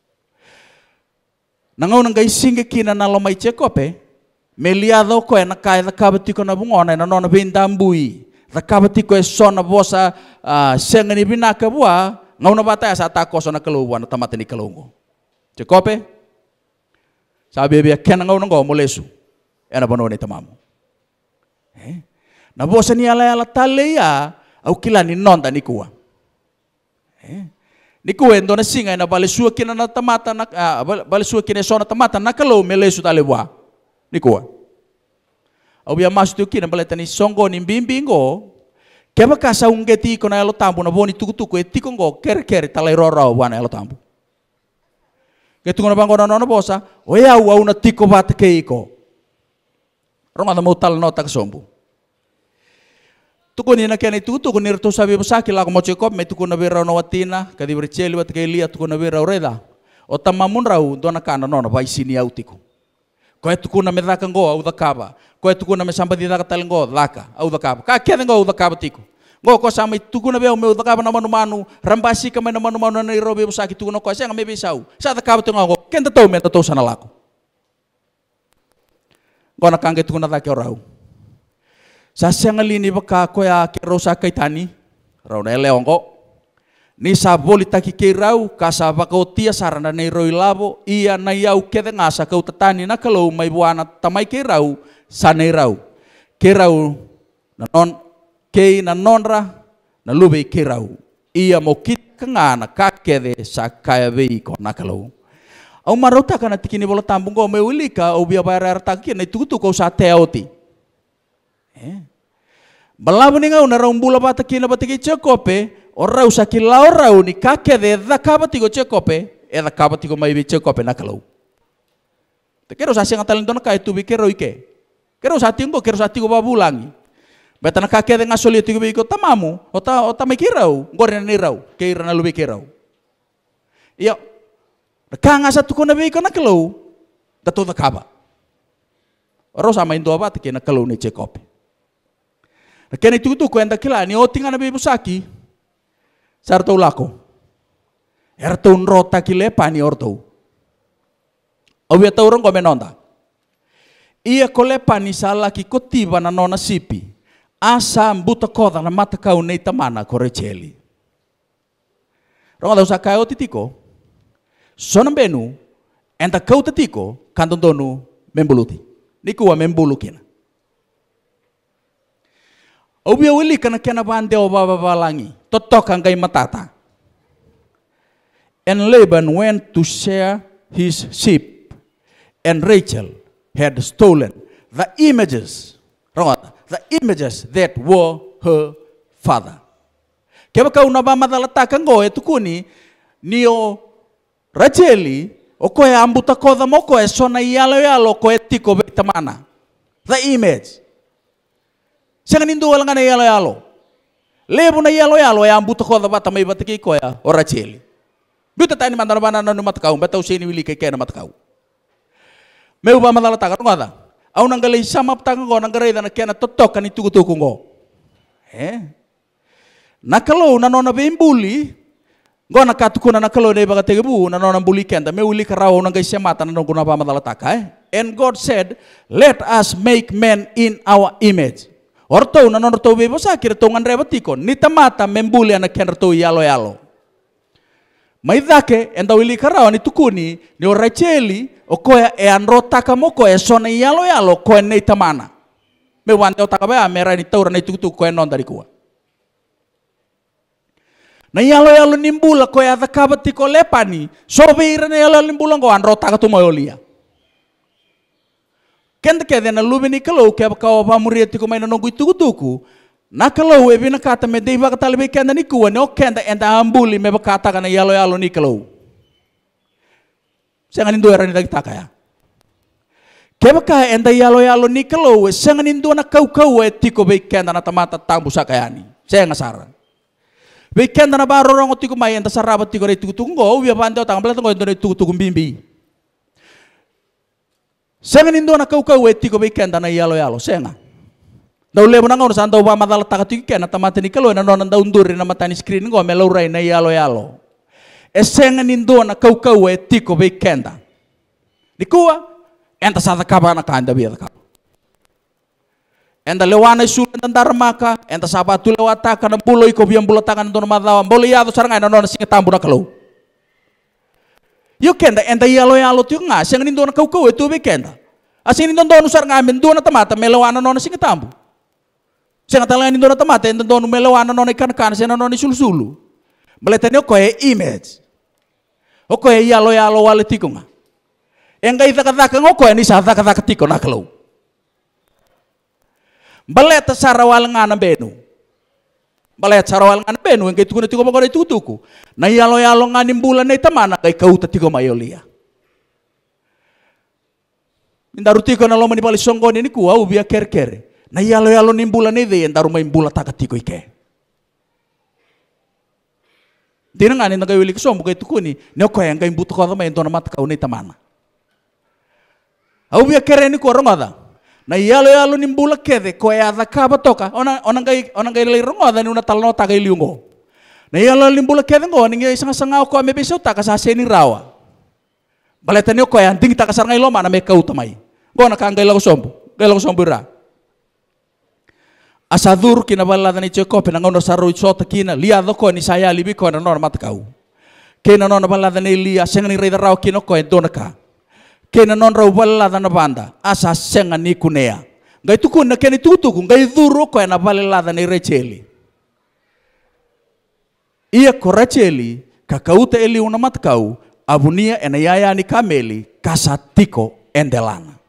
Nangau nang gai singe kina na lomai ce kope, meliado ko na kai da kabatiko na bungona na non bindambui, da kabatiko e sona bosa sengani binaka bua, ngau na bata sa takoso na kaluwa na tamata ni kalungo. Ce kope sabi biya kena ngau nanggo molesu ena bano ni tamamu eh na bosa ni ala ala tale ya au kila ni nonda ni kuwa eh Ni kuendo na singa na bale sua kina na tamata na bale sua kina sona tamata na kalau mele su talewa. Ni kuwa. Au ya masu tu kina bale tani songo ni bimbingo. Keba kasa ungeti ko na elo tambu na boni tuku tuku e tiko ngo ker ker talai rora wana elo tambu. Ketu na bango na nona bosa oya au na tiko bat keiko. Ronga da motal nota kasombu. Tuku ni na kena tuku tuku ni rto sabi busaki la ko mo chekop me tuku na bera no watina kadi bercheli wat ke lia tuku na bera oreda. O tamamun rau dona kana nona vai sini au tiko. Ko tuku na me daka ngo au da kaba. Ko tuku na me samba di daka talengo daka au da kaba. Ka kena ngo au da kaba tiko. Ngo ko sama tuku na be o me da kaba na manu manu rambasi ka me na manu manu na robe busaki tuku na ko sa me bisau. Sa da kaba tungo kenta tau me tau sana lako. Ngo na kange tuku na daka rau. Sa siangali ni baka ko ya ke rosa kaitani rau na leongo. Ni sa boli taki ke rau ka sa baka o tia sarana nei roi labo ia na iau kede ngasa kau tatani na kalau mai buana tamai ke rau sa nei rau. Ke rau na non kei na nonra na lube ke rau. Ia mo kit kangana ka kede sa kaya vei ko na kalau. Au marota kana tikini bola tambung go me ulika o bia bayar taki na tuku tuku sa teoti. Eh. Balabu ni ngau na raung bula bata kina batiki cekope, ora usaki lau rau ni kake de da kabati go cekope, e da kabati go mai bi cekope na kalau. Te kero sa singa talento na kai tu bi kero ike. Kero sa tingo kero sa tingo babulangi. Beta na kake de ngasoli tigo bi ko tamamu, ota ota me kirau, ngore ni rau, keira na lubi kirau. Iyo. Kanga sa tuko na bi ko na kalau, da to da kaba. Ora sa mai ndo abati kina kalau ni cekope. Kena itu tu ko enda kila ni otinga na bibusaki sarto lako erto unrota kile pani orto obia taurang ko menonda ia kole pani sala ki kotiba na nona sipi asa mbuta koda na mata kau nei tamana korecheli ronga usa kai otitiko sona benu enda kau tatiko kandondonu membuluti niku wa membulukina. Obia wili kana kena bande o baba balangi totokan kai matata. And Laban went to share his sheep, and Rachel had stolen the images, the images that were her father. Kaya kau na ba madalatakan go etu kuni nio Racheli o koe ambuta koda mo koe sona yalo yalo koe tiko betamana. The image. Siang nindo wala nga na yalo yalo. Lebo na yalo yalo ya ambuto ko da bata may batiki ko ya ora cheli. Buta tayo ni mandana bana no matkau bataw siya ni wili kay kaya na matkau. May uba madala taka nga da. Aw nang galay sama ptaka ko nang garay da na kaya na totok kan itugutuko ko. Eh. Nakalo na no na bimbuli. Go nakatuko na nakalo na ibaga tegebu na no nang buli kenda may wili karaw nang gay siya mata na no guna pa madala taka eh. And God said, "Let us make men in our image." Orto na non orto bebo sa kira tongan rebatiko ni tamata membuli ana ken orto yalo yalo. Mai dake enda wili karawa ni tukuni ni oracheli o koya e anrota kamo koya sona yalo yalo koya nei tamana. Me wante o takabe a mera ni taura ni tukutu koya non dari kuwa. Na yalo yalo nimbula koya da kabatiko lepani sobeira na yalo nimbula ngo anrota ka tumoyolia. Kenda kede na lubi ni kalau kaya kau apa muriati ko may nanonggoy tuku-tuku na kalau ebi na kata me dei baka talibe kenda ni kuwa ni o kenda enda ambuli me baka kata ka na yalo-yalo ni kalau siya nga nindo era ni dagita kaya kaya baka enda yalo-yalo ni kalau siya nga nindo na kau-kau e tiko be kenda na tamata tambu sa kaya ni siya nga saran be kenda na baro rongo tiko may enda sarabat tiko rin tuku-tuku ngo uya bande o tangang balatan ko endo rin tuku-tuku bimbi. Senga nindo na kau kau eti ko bikenda na yalo yalo senga. Dau lebo na ngau sanda uba madala taka tiki kena tamata ni kalau na nona dau nduri na matani screen ngo melaurai na yalo yalo. E senga nindo na kau kau eti ko bikenda. Dikua enta sada kaba na kanda biya ka. Enta lewana sulan tandar maka enta sabatu lewata kana buloi ko biang bulatakan don madawa boli yado saranga na nona singa tambu na kalau. Yo kenda enda yalo yalo tu nga siang nindo na kau kau itu be kenda. Asin nindo no sar ngamen do na tamata melawana no na singa tambu. Siang talang nindo na tamata enda do no melawana no na kan kan siang no ni sul-sulu. Baleta ni ko e image. O ko e yalo yalo wale tiko nga. Enga ita kadaka ngoko ni sa kadaka kadaka tiko nakalo. Baleta sarawal nga na benu. Baleta sarawal nga na benu enga itu kuna tiko magore tutuku. Na yalo yalo nga nimbula na itamana kay kauta tiko mayolia. Indaru tiko na loma ni bali songo ni kuwa ubia kerkere. Na yalo yalo nimbula ni de indaru maimbula taka tiko ike. Dina nga ni nagayuli ko sombo kay tukuni ni ko enga imbuto ko ma ento na matka ni tamana. Au bia kere ni ko rongoda. Na yalo yalo nimbula kede ko ya da kaba toka. Ona ona ngai ona ngai le rongoda ni una talno ta gai liungo. Na yalo nimbula kede ngo ni ngai sanga sanga ko me beso ta ka sa seni rawa. Baleta ni ko ya ding ta ka sar ngai lo mana me kau tamai. Go na ka ngai lago sombo. Ngai lago sombo ra. Asadur kina balada ni cheko pe ngono saru chota kina lia do ko ni saya libi ko na no mat kau. Kena no balada ni lia senga ni rei rawa kino ko endona ka. Kena non rau balada na banda asa senga ni kunea ngai tuku na keni tutuku ngai duru ko na balada ni recheli ia ko recheli kakauta eli una matkau abunia ena yaya ni kameli kasatiko endelana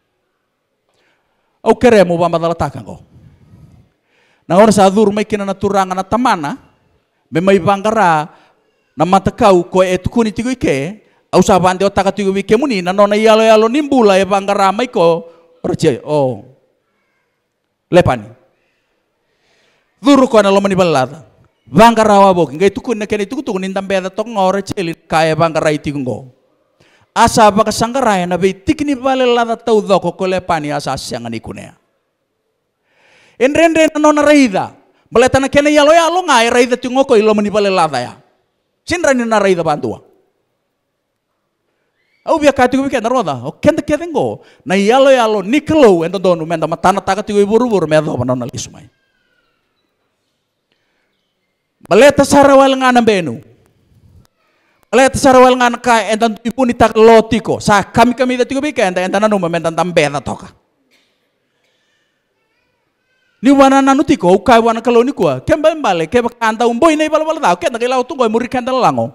au keremo ba madala takango na ora sa duru mai kina na turanga na tamana me mai bangara na matkau ko etukuni tigo ike au sabande otaka tigo wike muni na nona yalo yalo nimbula e bangara mai ko rache oh lepani duru ko na lomani balada bangara wa bok ngai tukun na kene tuku tukun indambe da tok ngore cheli kaya bangara itingo asa baka sangara na be tikni balada tau doko ko lepani asa sangani kunea enrendre na nona reida baleta na kene yalo yalo ngai reida tingo ko ilomani balada ya sinrani na reida bandua. Au bia kati ko bikin roda, o kenda kedengo, na yalo yalo nikelo endo donu menda matana taka tigo iburu buru meda banona lisumai. Baleta sarawal ngana benu, baleta sarawal ngana ka endo ipuni tak lotiko, sa kami kami da tigo bikin enda enda nanu menda tambeda toka. Ni wana nanu tiko, ukai wana kalau ni kuah, kemba mbale, kemba kanta umboi nei bala bala tau, kenda kailau tunggu muri kenda lango.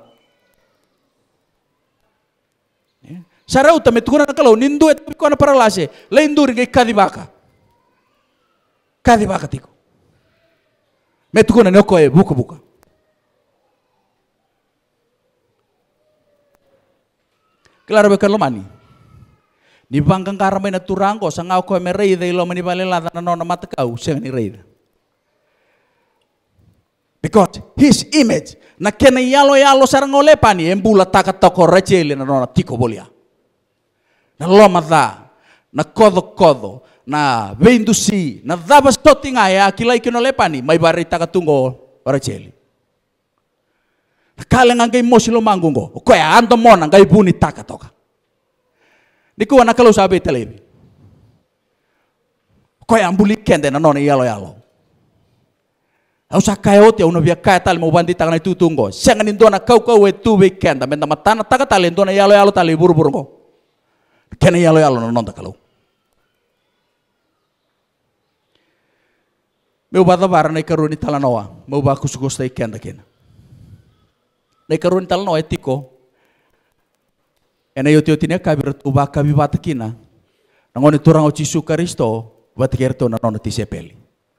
Sarau tame tukuna kalau nindu et tukuna paralase, lain duri ngai kadibaka, kadibaka tiko. Me tukuna nyoko e buka buka. Kelaro bekan lomani. Di bangkang karamai na turango sangau ko me rei dei lomani balela na nona mata kau seng ni rei. Because his image na kena yalo yalo sarang olepani embula taka toko racheli na nona tiko bolia. Na loma da, na kodo-kodo, na vendusi, na dabas toti nga ya kilai kino lepani, may bari takatungo para cheli. Nakala nga ngay mo silo mangungo, o kaya ando mo na ngay buni takatoka. Di ko nakalo sabi telebi. Kaya ambuli kende na nona yalo-yalo. Au sa kaya oti au nabia kaya tali mo bandi takana tutungo. Siya nga nindo na kau kau e tuwe kenda, menda matana takatali nindo na yalo-yalo tali buru-buru ko. Kena yalo yalo no nonta kalau. Meu bada bara na ikaruni talanoa, meu ba kusukus ta ikenda kena. Na ikaruni talanoa etiko. Ena yoti yoti ne kabir tu ba kabi bata kina. Nangoni turang o Yesus Kristo batakerto na nona tisepeli.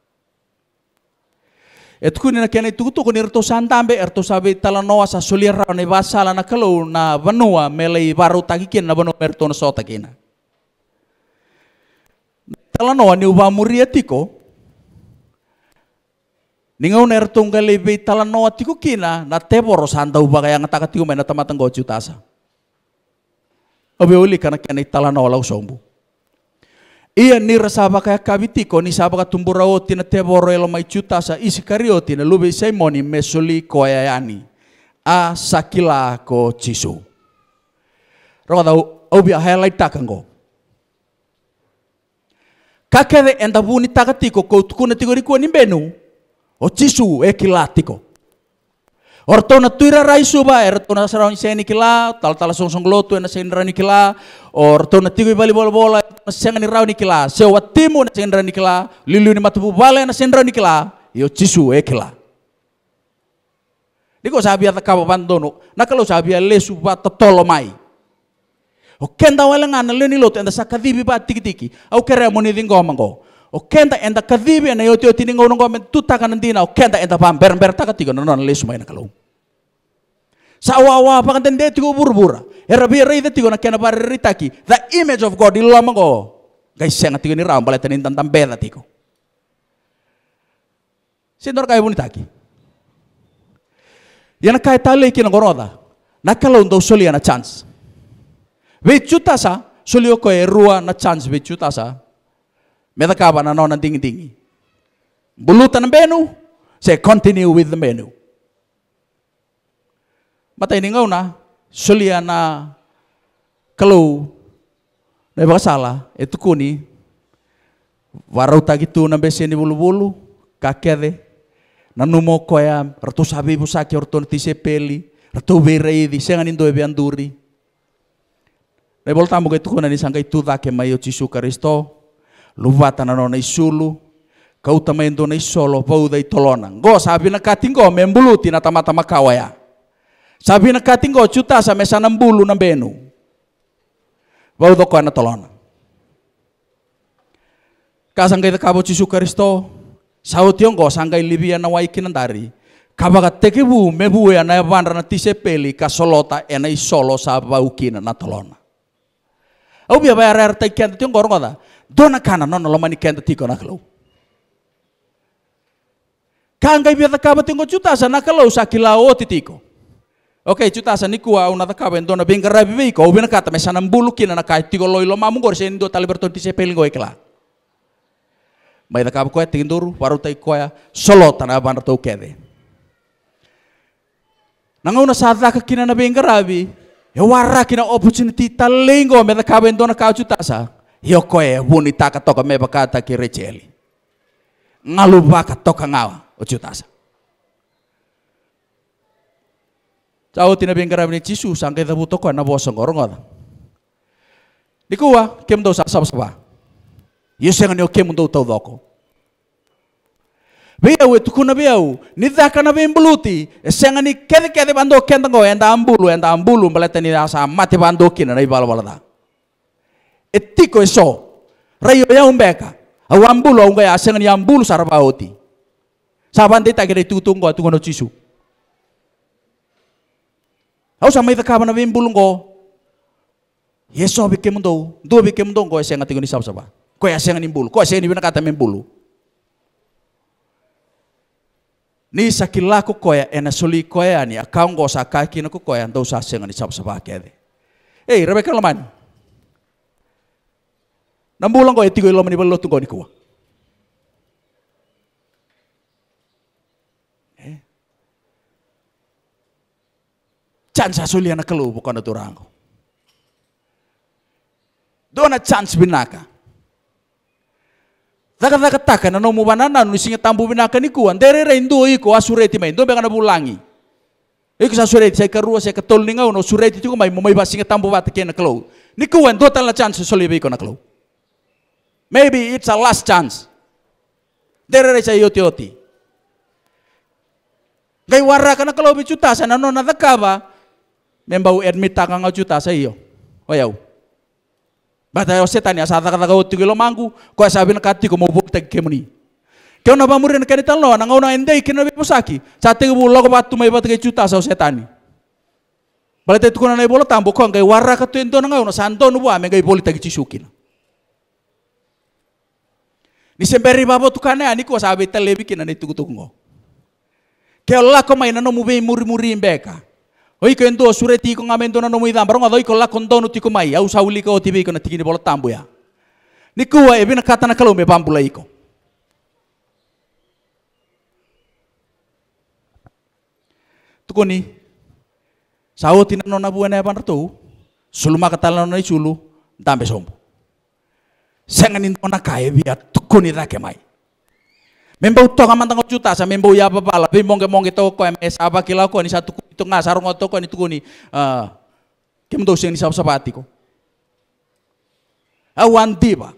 Etkuni na kena itu tu kuni erto santambe erto sabe talanoa sa soliera ne basala na kalau na banua melei baru tagikin na banua erto na sota kina. Talanoa ni uba muria tiko. Ningau na erto ngalebe talanoa tiko kina na teboro santa uba kaya ngata katiko mena tamatang gochu tasa. Obe uli kana kena talanoa lau sombu. Ia ni rasaba kaya kabitiko ni saba katumbura oti na teboro elo mai chuta sa isi karioti na lube Simoni mesuli ko ayani a sakila ko Jisu. Roda au bia highlight takango. Kakere enda buni takatiko ko tukuna tiko riku ni benu o Jisu e kilatiko. Ortona tuira raisu ba ertona sarang seni kila tal tal song song lotu na seni rani kila ortona tigo bali bola bola senga ni rauni kila sewa timu na seni rani kila lilu ni matu bala na seni rani kila yo Jisu e kila. Iko sabi ata kaba bandono, nakalo sabi lesu bata tolomai. O kenda wala ngana leni lot enda sakadibi ba tiki tiki. Au kere moni dingo mango. O kenda enda kadibi ena yoti yoti ningo nongo men tutaka nandina. O kenda enda pam ber ber taka tigo nono lesu mai nakalo. Sa awa awa pakan tende tigo burbura. Era bi rei tigo na kena bar ritaki. The image of God ilo mango. Guys senga tigo ni ram bala tanin tantam beda tigo. Sindor kaya bunitaki. Yana kaya tali kina goroda. Nakalo ndo soli na chance. Ve chutasa soli ko e rua na chance ve chutasa. Meda kaba na nona dingi dingi. Bulutan ng menu, say continue with the menu. Matay ningaw na soli na kalau na ibasala etu kuni warau tagitu na besi ni bulu-bulu kakede. Nanumo koya ratu sabi busaki orton tise peli ratu berei di sengan indo ebe anduri. Na bolta mo gitu kuna ni sangkai tu dake mayo Yesu Kristo luvata na nona isulu kau tamendo na isolo pau dai tolona. Go sabi na katingo membuluti na tama-tama kawaya. Sabi na katingo chuta sa mesa ng bulu ng benu. Pau do ko na tolona. Kasangkai ta kabo Yesu Kristo Saut yung go sangkai Libya na waikin dari. Kabaga tekebu mebu ya na bandra na tise peli kasolota ena isolo sa baukin na tolona. Au bia bayar tay kenta yung gorong da. Dona kana non lomani kenta tiko na klo. Kangkai bia takaba tingo chuta sa na klo sa kilao titiko. Okay, chuta sa nikua una takaba dona bingka rabi biko ubina kata mesana mbulukin na kai tiko loilo mamu gor sen do taliberton tise peli go ikla. May nakab ko tingin duro baru tay koya solo tanah bandar tau kede. Nangauna sadaka kina na bengarabi, ya warra kina opportunity talingo me nakab endo na kau sa. Yo koe bunita katoka me bakata ki receli. Ngaluba katoka ngawa o sa. Tau tina bengarabi ni Cisu sangkai tabu toko na bosong gorong. Dikuwa kem do sa saba. Yesu yang nyoke mundo tau doko. Biau itu kuna biau, nida kana bembuluti, esenga ni kede kede bando kentango enda ambulu enda ambulu melete ni asa mati bando kina na ibala balada. Etiko eso, rayo ya umbeka, au ambulu au ngaya esenga ni ambulu sarabauti. Sabante ta kede tutungo tungo no Cisu. Au sama ita kabana bembulu ngo. Yesu bike mundo, do bike mundo ngo esenga tingo ni sab-saba. Kau yang sengan nimbulu, kau sengan ibina kata membulu. Ni sakilaku koya ena soli koya ni akang go sa kaki na ko koya ndo sa sengan ni sab-saba kede. Eh, Rebecca laman. Nambulang ko etigo ilo mani ballo tunggo ni kuwa. Eh. Chance soli na kalu bukan na turango. Dona chance binaka. Zaka-zaka taka na nomu banana nusinga tambu binaka ni kuan dere rendo iko asureti mai ndo bengana bulangi iko sa sureti sai karua sai katol ninga no sureti tu mai momai basinga tambu bata kena klo ni kuan do tan la chance soli be ko na klo maybe it's a last chance dere re sai yoti yoti gai warra kana klo bi chuta sa no na dakaba membau admit taka nga chuta sa iyo oyau. Bata yo setan ya sata kata kau tiga lo manggu, kau sabi nak kati kau mau buat teg kemuni. Kau nak bangun nak kene talo, nak ngau nak endai kena be posaki. Saat teg bulo kau batu mai batu kau cuta sa setani. Bala te tukuna nai bolo tambo kau ngai warra katu endo nak ngau nak santo nubu ame ngai boli teg cisukin. Ni semberi babo tukane ani kau sabi telebi kena ni tuku tuku ngo. Kau lah kau main nano mube muri muri imbeka. Oi ko endo sureti ko ngamendo na no muida barong adoi ko la kondo no tiko mai au sauli ko tibi ko na tikini bolo tambo ya nikuwa e bina kata na kalau me bambula iko tukoni sawo tina no na buana ban ratu suluma kata no na isulu tambe sombo senganin na kae biya tukoni ra ke mai membau to kamantang juta sa membau ya babala bimonge monge to ko ms aba kila ko ni satu itu ngasar ngoto ko ni tukuni ah kem do sing ni sabati ko awan diba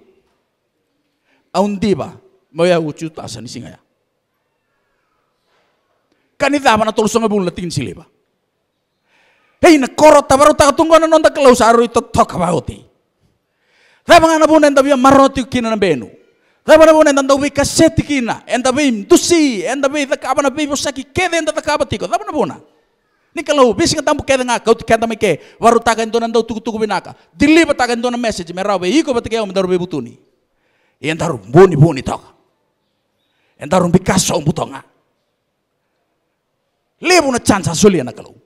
aun diba moya ucuta sa ni singaya Kanita ba na tulusong abul natin sila ba? Hey, nakorot tabaro takatunggo na nonda kalau saru ito talk about it. Tama nga na po na endabi maroti kina na benu. Tama na po na endabi kaseti kina, endabi tusi, endabi takaba na bibo saki kede enda takaba tiko. Tama na po na. Ni kalau bisi nga tambo kede nga kau tikanda me ke waru takan do nanda tuku tuku binaka. Dili ba takan do na message merawe iko ba tikaya mendaru bebutuni. Endaru buni buni toka. Endaru bikaso butonga. Lebu na chance sulia na kalau.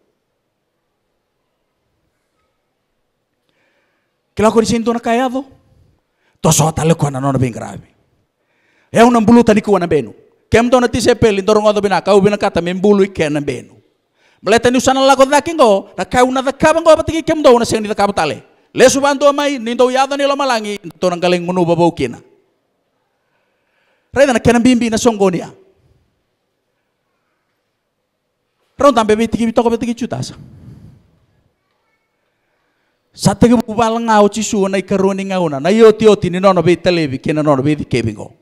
Kila ko disinto na kayado. Toso tale ko na no bem grave. É um bulu tani ko na benu. Kem do na tise pel ndoro ngodo binaka u binaka ta membulu ke na benu. Meleta ni usana lago daki ngo na kau na dakaba ngo batiki kem do na sing ni dakaba tale. Le subanto mai nindo yada ni malangi to nang galing munu babo kina. Reda na kena bimbi na songonia. Ron tambe bitiki bitoko bitiki chutasa. Sa tege bubala ngau chisu na ikaroni ngau na na yoti yoti ni nono be televi kena nono be kebingo.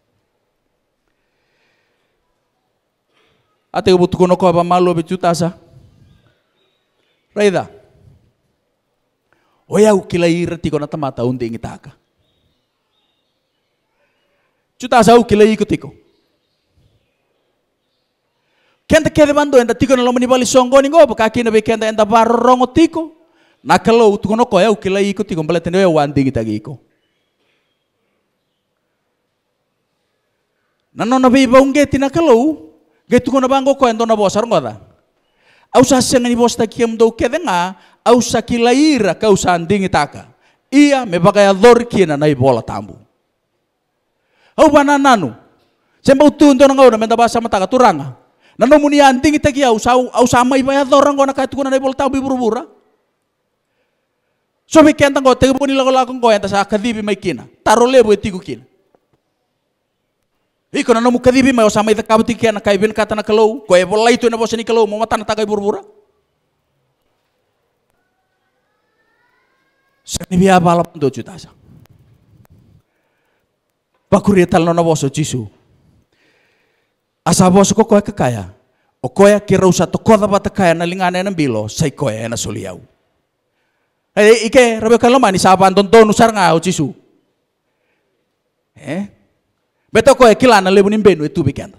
Ate butu kono ko ba malo be chutasa. Raida. Oya ukila ira tiko na tamata unde ngitaka. Chutasa ukila iko tiko. Kenda kede bando enda tiko na lomani bali songoni ngo pa kaki na be kenda enda barongo tiko. Nakalo tukono ko ya ukila iko tiko mbele tene wa ndingi tagi iko. Nano na biba unge tinakalo, ge tukono bango ko endo na bosar ngoda. Au sa senga ni bosta kiem do kedenga, au sa kilaira ka usa ndingi taka. Ia me bagaya dor kina na ibola tambu. Au banananu. Semba utundo na ngona menda basa mataka turanga. Nano muni andingi tagi au sa au sa mai baya dor ngona ka tukono na ibola tambu burubura. So me kenta ngo tege puni lago lago ngo enta sa kadibi mai kina. Taro lebo etiku kina. Iko na no kadibi mai osama ita kabuti kina kai bin kata na kalau ko e bola itu na bosa ni kalau mo mata na tagai burbura. Sani biya bala do chutasa. Bakuri tal no na boso chisu. Asa boso ko ko kaya. O koya kira usa to koda bata kaya na lingana na bilo sai koya na soliau. Eh, ike rabe kaloma ni saban don don usar nga uchisu. Eh? Beto ko ekila na lebu nimbenu etu bikenda.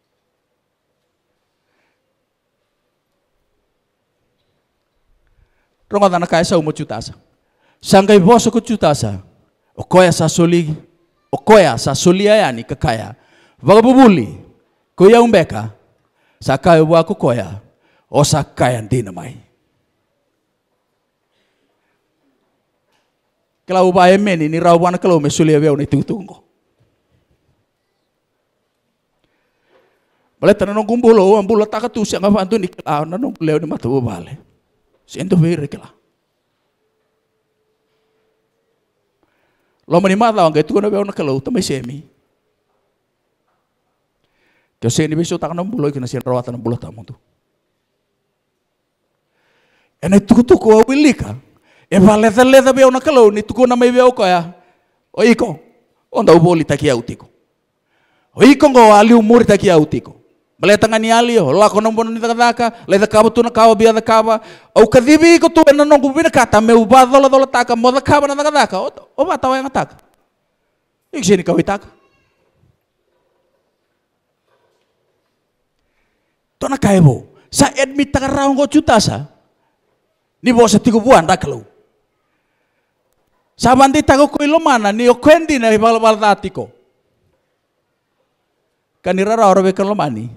Rongo dana kaya sa umo chutasa. Sangay boso ko chutasa. O koya sa soli, o koya sa solia yani kakaya. Vaga bubuli. Kuya umbeka. Sa kaya wa ko koya. O sa kaya dinamay. Kalau ubah emeni ni rawan kalau mesulia beu ni tunggu. Boleh tanah nonggung bulu, ambulo tak tu siang apa tu ni kalau nong leu ni matu bale. Siento ver kela. Lo mani mata orang itu kena beu nak kalau tu masih emi. Kau seni besok tak nong bulu kena siang rawatan bulu tamu tu. Enak tu tu kau wilika. E valeta leta beu na kalau ni tuku na mai beu ko ya. O iko. Onda uboli taki autiko. O iko ngo ali umuri taki autiko. Maleta ngani ali o la kono bono ni taka leta kaba tu na kaba bia da kaba. O kadibi ko tu na nongu bina kata me uba dola dola taka mo da kaba na taka taka. O ba tawa yang taka. Ik sini kau itaka. To na kaibo. Sa admit taka raung ko chutasa. Ni bosa tiku buan da kalau. Sabandi tago ko ilomana ni okwendi na ibal-bal tatiko. Kanira ora be kalomani.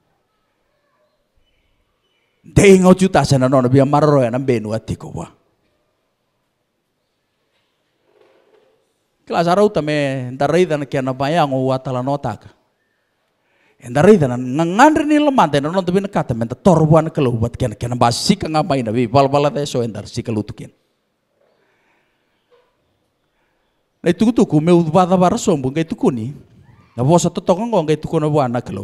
Dei ngo juta sana no biya marro ya nambenu atiko wa. Kelas arau tame ndarida na kiana bayang o watala notaka. Ndarida na ngangandri ni lomante no no tebin kata men torbuan kalau buat kiana kiana basika ngamai na bi bal-bal ta so endar sikalutukin. Na tuku-tuku meu bada bara sombo ngai tukuni. Na bosa totokong ngo ngai tukono buana kalau.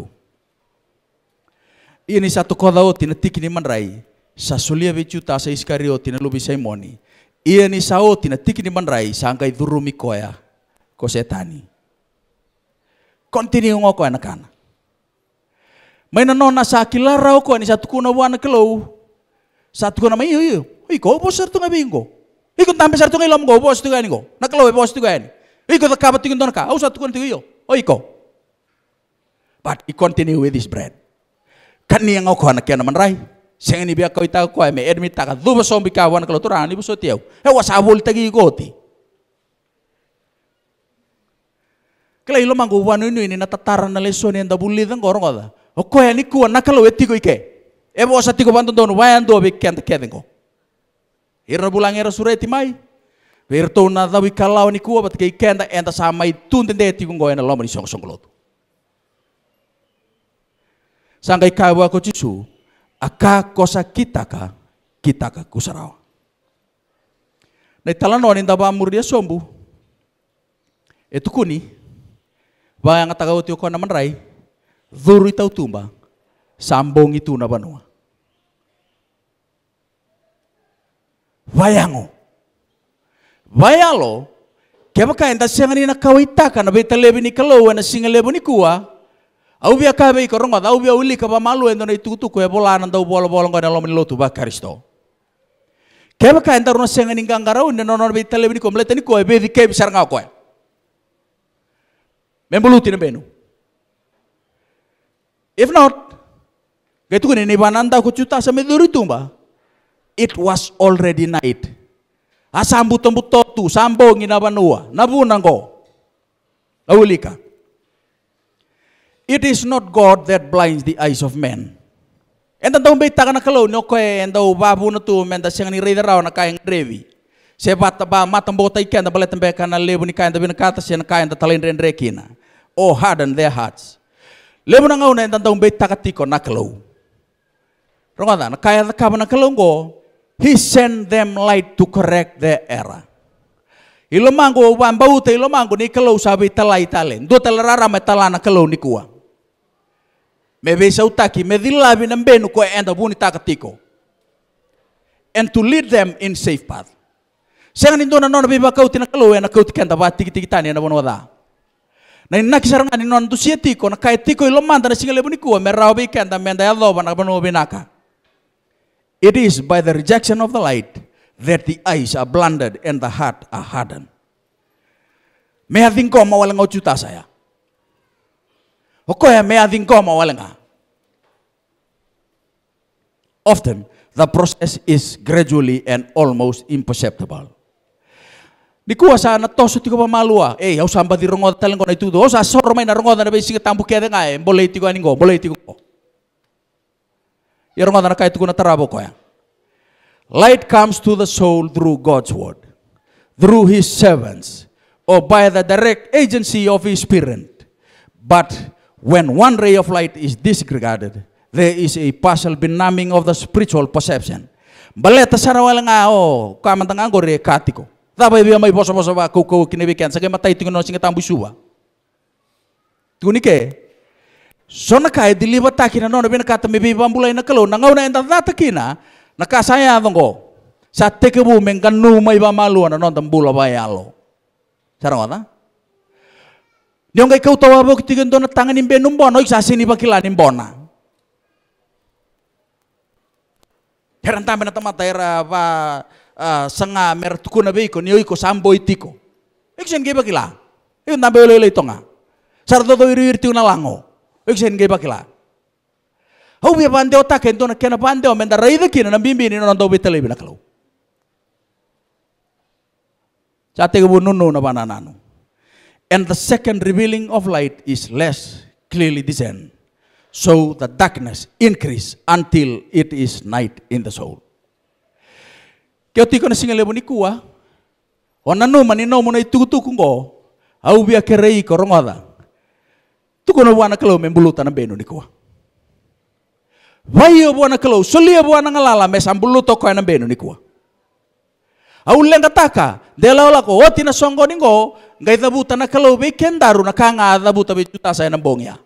Ini satu koda o tina tikini manrai. Sa solia bechuta sa iskario tina lubi Simoni. Ini sa o tina tikini manrai sa ngai durumi koya ko setani. Continue ngo ko anakana. May nanona sa kilaraw ko, ni satu kuna wana kalo. Satu kuna may iyo iyo. Iko, bos sarto nga bingo. Iko tampe sarto nga ilom go, bos tu gani go. Nakalo bos tu gani. Iko takabat tingin doon ka. Au satu kuna tiyo. O iko. But he continue with his bread. Kani yang ako na kaya naman ray. Siya ni biya ko itaw ko ay may admit taka. Duba sombi ka wana kalo turaan. Ibo so tiyaw. He wasabol tagi igoti. Kala ilo mangu wanu ini natataran na leso ni anda bulidang korong kada. O kaya ni kuwa nakalo etiko ike. Ebo sa tiko bantu doon wayan do bi kenta kedeng ko. Ira bulang era sureti mai. Berto na dawi kalau ni kuwa bat kay kenta enta sa mai tunten de tiko ngo ena lomo ni song song lot. Sangkai kawa ko cisu aka kosa kita ka kita ka kusarawa. Na talano ni ndaba murdia sombu. Etu kuni bayang atagaw tiyo ko naman ray, dhuru itaw tumba, sambong itu na banua. Bayango. Bayalo, kaya baka enta siya nga ni nakawita ka, nabita lebi ni kalawa, na singa lebo ni kuwa, au biya kabe ikorong at au biya uli ka ba malu, endo na itutuko, ya bola nang daw bola-bola nga nalom nilotu ba Karisto. Kaya baka enta runa siya nga ni gangaraw, na nabita lebi ni kuwa, maleta ni kuwa, bedi kaya bisar nga kuwa. Membuluti na benu. If not, gaitu kuni ni bananda ko cuta sa meduri tumba. It was already night. Asambu tembu totu sambong ina banua nabunang ko. Laulika. It is not God that blinds the eyes of men. Enta tau beita kana kalau no ko enta babu na tu menda siang ni rei raw na kayang revi. Sebat ba matambo tay kan da balet tembe kana lebu ni kain da bin kata sian kain da talen ren rekina. Oh harden their hearts. Lebu na ngau na tantang beit takatiko nakalo. Ronga na kaya da kaba nakalo ngo. He sent them light to correct their error. Ilomango wan bauta ilomango ni kalau sabi talay talen. Do talarara me talana kalau ni kuwa. Me besa utaki me dilabi ng benu ko enda buni takatiko. And to lead them in safe path. Siya nga nindo na nono biba kau tinakalo na kau tikanda ba tiki-tikitani na bonwada. Na nakisarang ani non tu siya tiko na kaya tiko ilomanda na singa lebu ni kuwa meraw bikanda menda ya loba na banu binaka. It is by the rejection of the light that the eyes are blinded and the heart are hardened. May ating ko mawalang ochuta saya. O kaya may ating ko mawalang. Often the process is gradually and almost imperceptible. Di kuwa sa na toso tiko pa malua. Eh, au samba di rongod talang ko na itudo. O sa soro may na rongod na basic tambu kaya nga eh. Boleh tiko aning ko, boleh tiko ko. Yung rongod na kaya tiko na tarabo ko ya. Light comes to the soul through God's word, through His servants, or by the direct agency of His Spirit. But when one ray of light is disregarded, there is a partial benumbing of the spiritual perception. Baleta sarawala nga o kamantang angore katiko. Tapos biya may bosa-bosa ba kuko kinibikan sa matay tingon singa tambu suwa. Tuni ke. So na kay diliba takina no na kata mi biba bulay na kalo nangaw na enta takina nakasaya ko. Sa tekebu mengkanu may ba malu na non tambula ba yalo. Sarang ata? Niong kay kautawa bo kitigan do na tangan imbe numbono isasini ba kilanin bona. Heran tambe na tamatera ba Uh, sanga mertuko na biko niyo iko sambo itiko. Iksen geba kila. Iyon tambe ulo ito nga. Sardo do iri iri na lango. Iksen geba kila. Hau biya bande otak ento na kena bande o menda raida kina na bimbi ni nondo bitale binakalo. Sate ko nunu na bananano. And the second revealing of light is less clearly discerned. So the darkness increase until it is night in the soul. Kaya tiko na singa lebo ni kuwa, o nanu manino mo na itutuko ko, au biya kerei ko rongoda. Tuko na buwan na kalaw membulutan ng beno ni kuwa. Wayo buwan na kalaw, suliya buwan na ngalala, may sambuluto ko ng beno ni kuwa. Au leng kataka, delaw lako, o tinasonggo ni ko, ngay tabutan na kalaw, may kendaru na kanga tabutan may juta saya ng bongya.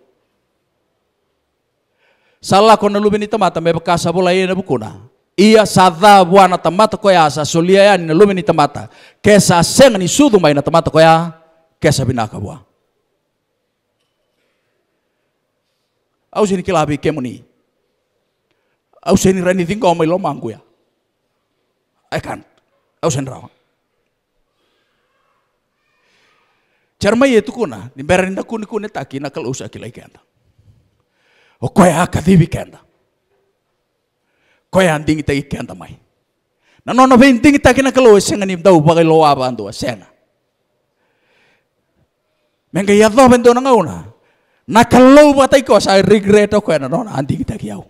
Salah ko na lubin ito mata, may bakasabulay na bukuna. Ia sadha buana tamata koya sa solia ni lumini tamata kesa seng ni sudu mai na tamata koya kesa binaka bua. Au sini kilabi kemuni. Au sini rani tinggal mai lomang kuya. I can't. Au sen rawa. Charmai itu kuna, ni berinda kuni kuni taki na kalau usah kilai kenda. O koya akadibi kenda. Koya anding ita ikenda mai. Na nona benting ita kina kalau senga ni dau bagai lo apa andu senga. Menga ya do bendo na ngauna. Na kalau batai ko sa regret ko na nona anding ita kiau.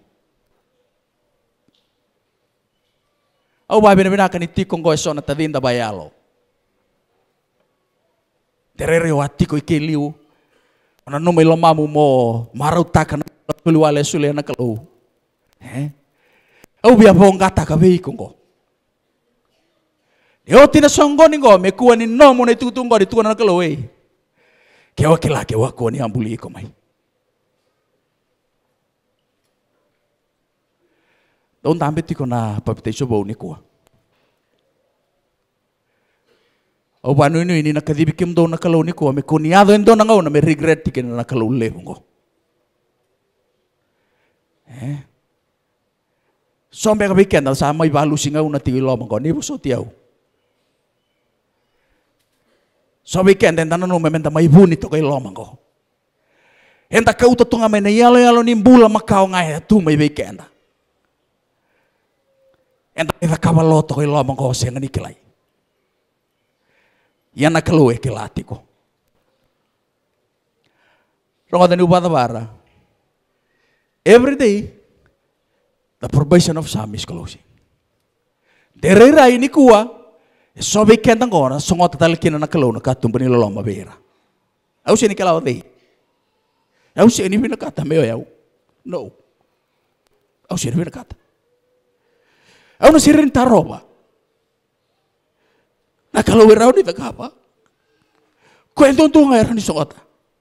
Au ba bina bina kan iti kong ko sona tadinda bayalo. Terere wati ko ikeliu. Ana no mai lomamu mo marau takana luale sule na kalau. Eh? Au bia bongata ka vei kongo. Yo tina songo ningo me kuwa ni no mo na tutungo di tuana na kalau ei. Kewa kila kewa ko ni ambuli ko mai. Don tambe tiko na papiteisho bau ni kuwa. O banu ini ini na kadibi kim do na kalau ni kuwa me kuniado endo na ngau na me regret tiki na kalau le kongo. Eh? Sombe ka weekend al sama ibalu singa una tigi lo mangko ni buso tiau. So weekend enda no mementa mai buni to kai lo mangko. Enda ka uta tunga mena yalo yalo ni mbula makau ngai tu mai weekend. Enda ida kawalo to kai lo mangko senga ni kilai. Yana kalau e kilatiko. Rongo tani ubata bara. Every day, the probation of some is closing. Derera ini kuwa, so weekend angora, songot talkina na kalau na katum puni loloma beira. Au sini kalau dei. Au sini bina kata meo yau. No. Au sini bina kata. Au na sirin taroba. Na kalau werau ni tak apa. Ko ento tu ngair ni songot.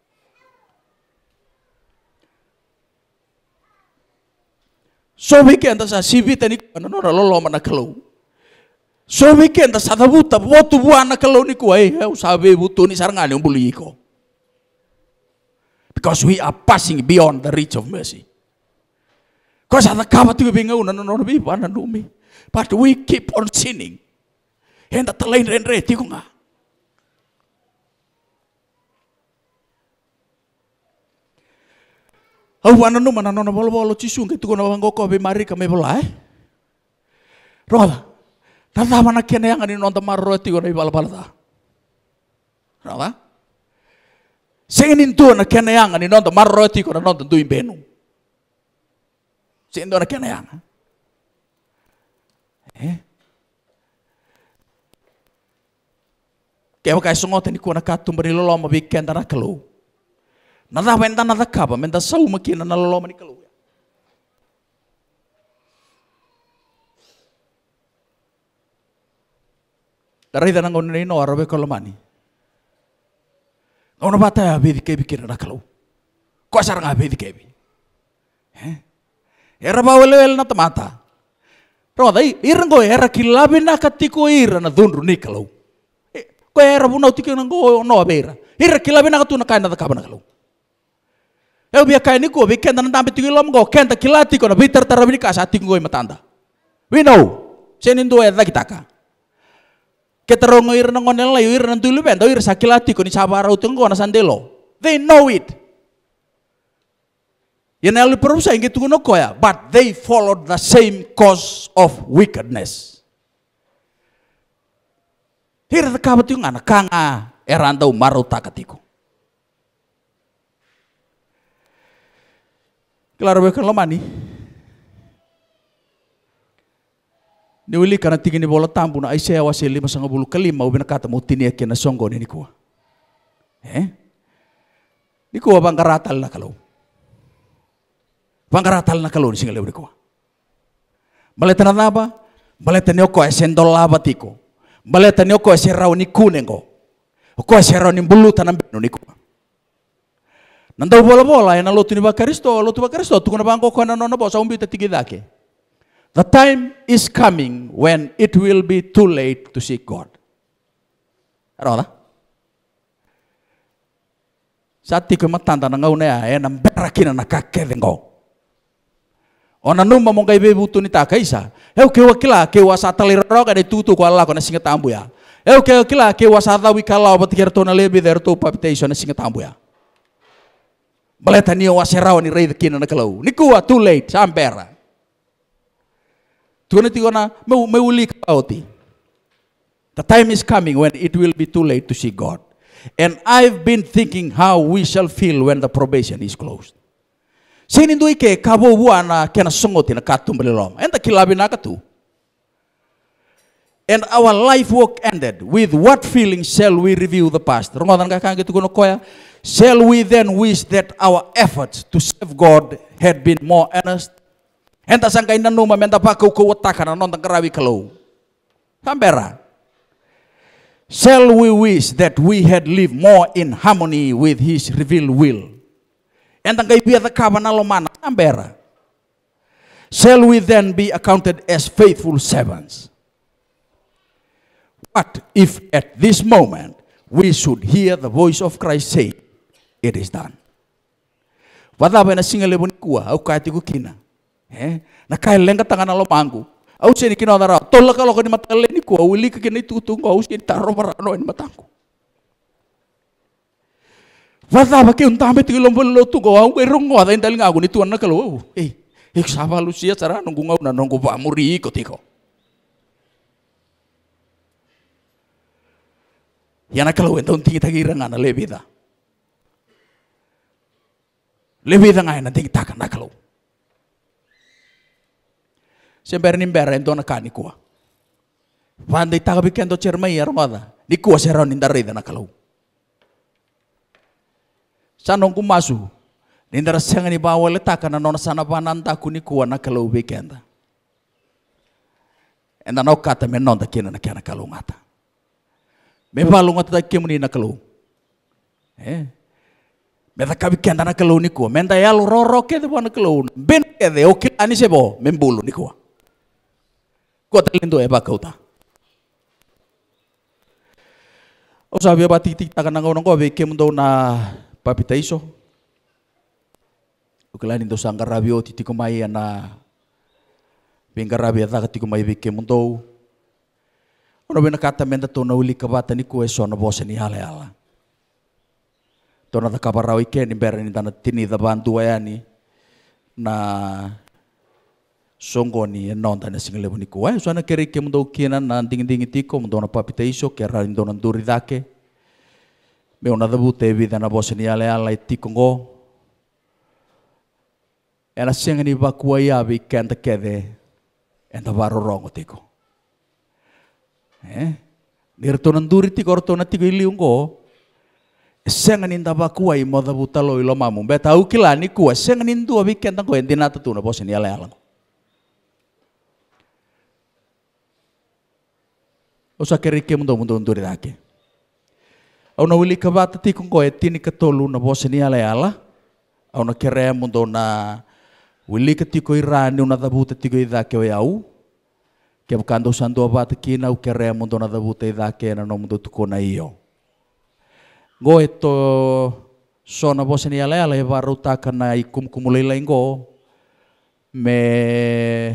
So weekend sa sibit ni ano na lolo na kalau. So weekend sa tabuta botu buan na kalau ni ko ay sabi buto ni sarangani ang buli ko. Because we are passing beyond the reach of mercy. Because at the kabat tu bingaw na no bi pa na dumi. But we keep on sinning. Henda talain ren re ti ko nga. Au wana no mana no bolo bolo chisung ke tu ko na wango ko be mari ka me bola eh. Roda. Tata mana kene yang ani non tamaro ti ko na bala bala ta. Roda. Singin tu na kene yang ani non tamaro ti ko na non tu imbenu. Singin na kene yang. Eh. Kaya kaya sungot ni ko na katum beri lolo mabiken na kalau. Nada wenda nada kaba menda sau makina na lolo mani kalau. Dari tanang ko ni no arabe kalau mani. Kau na bata ya bedi kebi kira na kalau. Kau sarang abedi kebi. Eh? Era bawel na tamata. Roda irang ko era kilabi na katiko ira na dunru ni kalau. Ko era bunau tiki ngo no beira. Ira kilabi na katu na kain na kaba na kalau. Eu bia kain ni ko bi kenda na tambe tiki lom go kenda kilati ko na bitar tarabi ka sa tingo i matanda. We know. Senin do era kitaka. Keterongo ira na ngonel la ira na tulu bendo ira sa kilati ko ni sabara utengo na sandelo. They know it. Yan el perusa ingi tu no koya, but they followed the same course of wickedness. Hira ta kabat yung anak kanga eranda umaru takatiko. Klaro bekan lamani. Niuli kana tingin ni bola tambu na Isaiah wasi lima sanga bulu kalima ubina kata mo tiniyak na songgo ni kuwa. Eh? Ni kuwa bang karatal na kalau. Bang karatal na kalau ni singa lew ni kuwa. Maleta na naba, maleta ni oko esendol laba tiko. Maleta ni oko eseraw ni kunengo. Oko eseraw ni bulutan ng beno ni kuwa. Nandaw bola-bola, yan ang loto ni Bakaristo, loto Bakaristo, tukuna bang ko na nono bo sa umbita tigidake. The time is coming when it will be too late to seek God. Ano na? Sa tiko matanda na ngau na e na berakina na kakede ngo. Ona numa mong kay bebuto ni takaisa. Eu ke wakila ke wasa taliraroga de tutu ko ala ko na singa tambu ya. Eu ke wakila ke wasa dawi kalau batikir to na lebi der to palpitation na singa tambu ya. Baleta ni waseraw ni rei kina na kalau. Ni kuwa too late sampera. Tuna tiko na mau meuli kauti. The time is coming when it will be too late to see God. And I've been thinking how we shall feel when the probation is closed. Sinin dui ke kabo buana kena songoti na katum belilom. Enta kilabi na katu. And our life work ended. With what feeling shall we review the past? Rongodan kakang gitu kuno koya. Shall we then wish that our efforts to serve God had been more earnest? Enta sangka ina numa menta pakau kawatakan anon tangkarawi kalau. Sambera. Shall we wish that we had lived more in harmony with His revealed will? Entang kay biya kabana lomana ambera. Shall we then be accounted as faithful servants? What if at this moment we should hear the voice of Christ say, "It is done"? Wala ba na singa lebon kuwa au kahit ko kina. Eh, nakailenga tangan lomangu. Au sini kina dara. Tolak kalau ko ni matale ni kuwa uli ka kina tutung au sini taro marano ni matangku. Wala ba kung tamit ilong balo to go ang erong wala yung daling ako ni tuan na kalau eh eh saba lucia cara nunggu ngau na nunggu ba muri ikot iko yan na kalau ento tinggi tagira nga na lebida lebida nga na tinggi takan na kalau siyempre nimbera ento na kani kuwa panday tagabikin to chermay armada di kuwa seraw nindarida na kalau sanong kumasu nindara senga ni bawal letaka na nona sana bananta kuni kuwa na kalau weekenda enda no kata me nonda kina na kana kalau ngata me balu ngata ta kemuni na kalau eh me ta kabi kenda na kalau ni kuwa menda yalo roro ke de bona kalau ben ke de o ke ani sebo membulu ni kuwa ko ta lindo e ba kauta o sabi ba titik ta kana ngong ko be kemundo na papita iso. Ukalain do sang karabio titiko mai na bengarabia ta tiko mai bike mundo. Ono bena kata menda to na uli kabata ni ko eso na bosa ni hala hala. To na kabarau ike ni bera ni tana tini da bantu ayani na songo ni non tana single ni ko. Ai so na kere ke mundo kina na ding ding tiko mundo na papita iso ke ra ndo na duri dake. Me ona dabu te vida na bosa ni ale ala itikongo. Ena senga ni bakua yabi kenta kede enta baro rongo tiko. Eh? Nirto nanduri tiko orto na tiko iliungo. Senga ni nda bakua i moda butalo ilo mamu. Beta au kila ni kuwa senga ni ndu abi kenta ko endina tu na bosa ni ale ala. Osa kerike mundo mundo nduri dake. Au na uli kabata ti kong koe tini katolu na bosa ni ala ala. Au na kerea mundo na uli ka tiko irani una dabuta tiko idake o yau. Kia mkando sandu abata kina au kerea mundo na dabuta idake na no mundo tuko na iyo. Ngoe to so na bosa ni ala ala e baru taka na ikum kumulila ingo. Me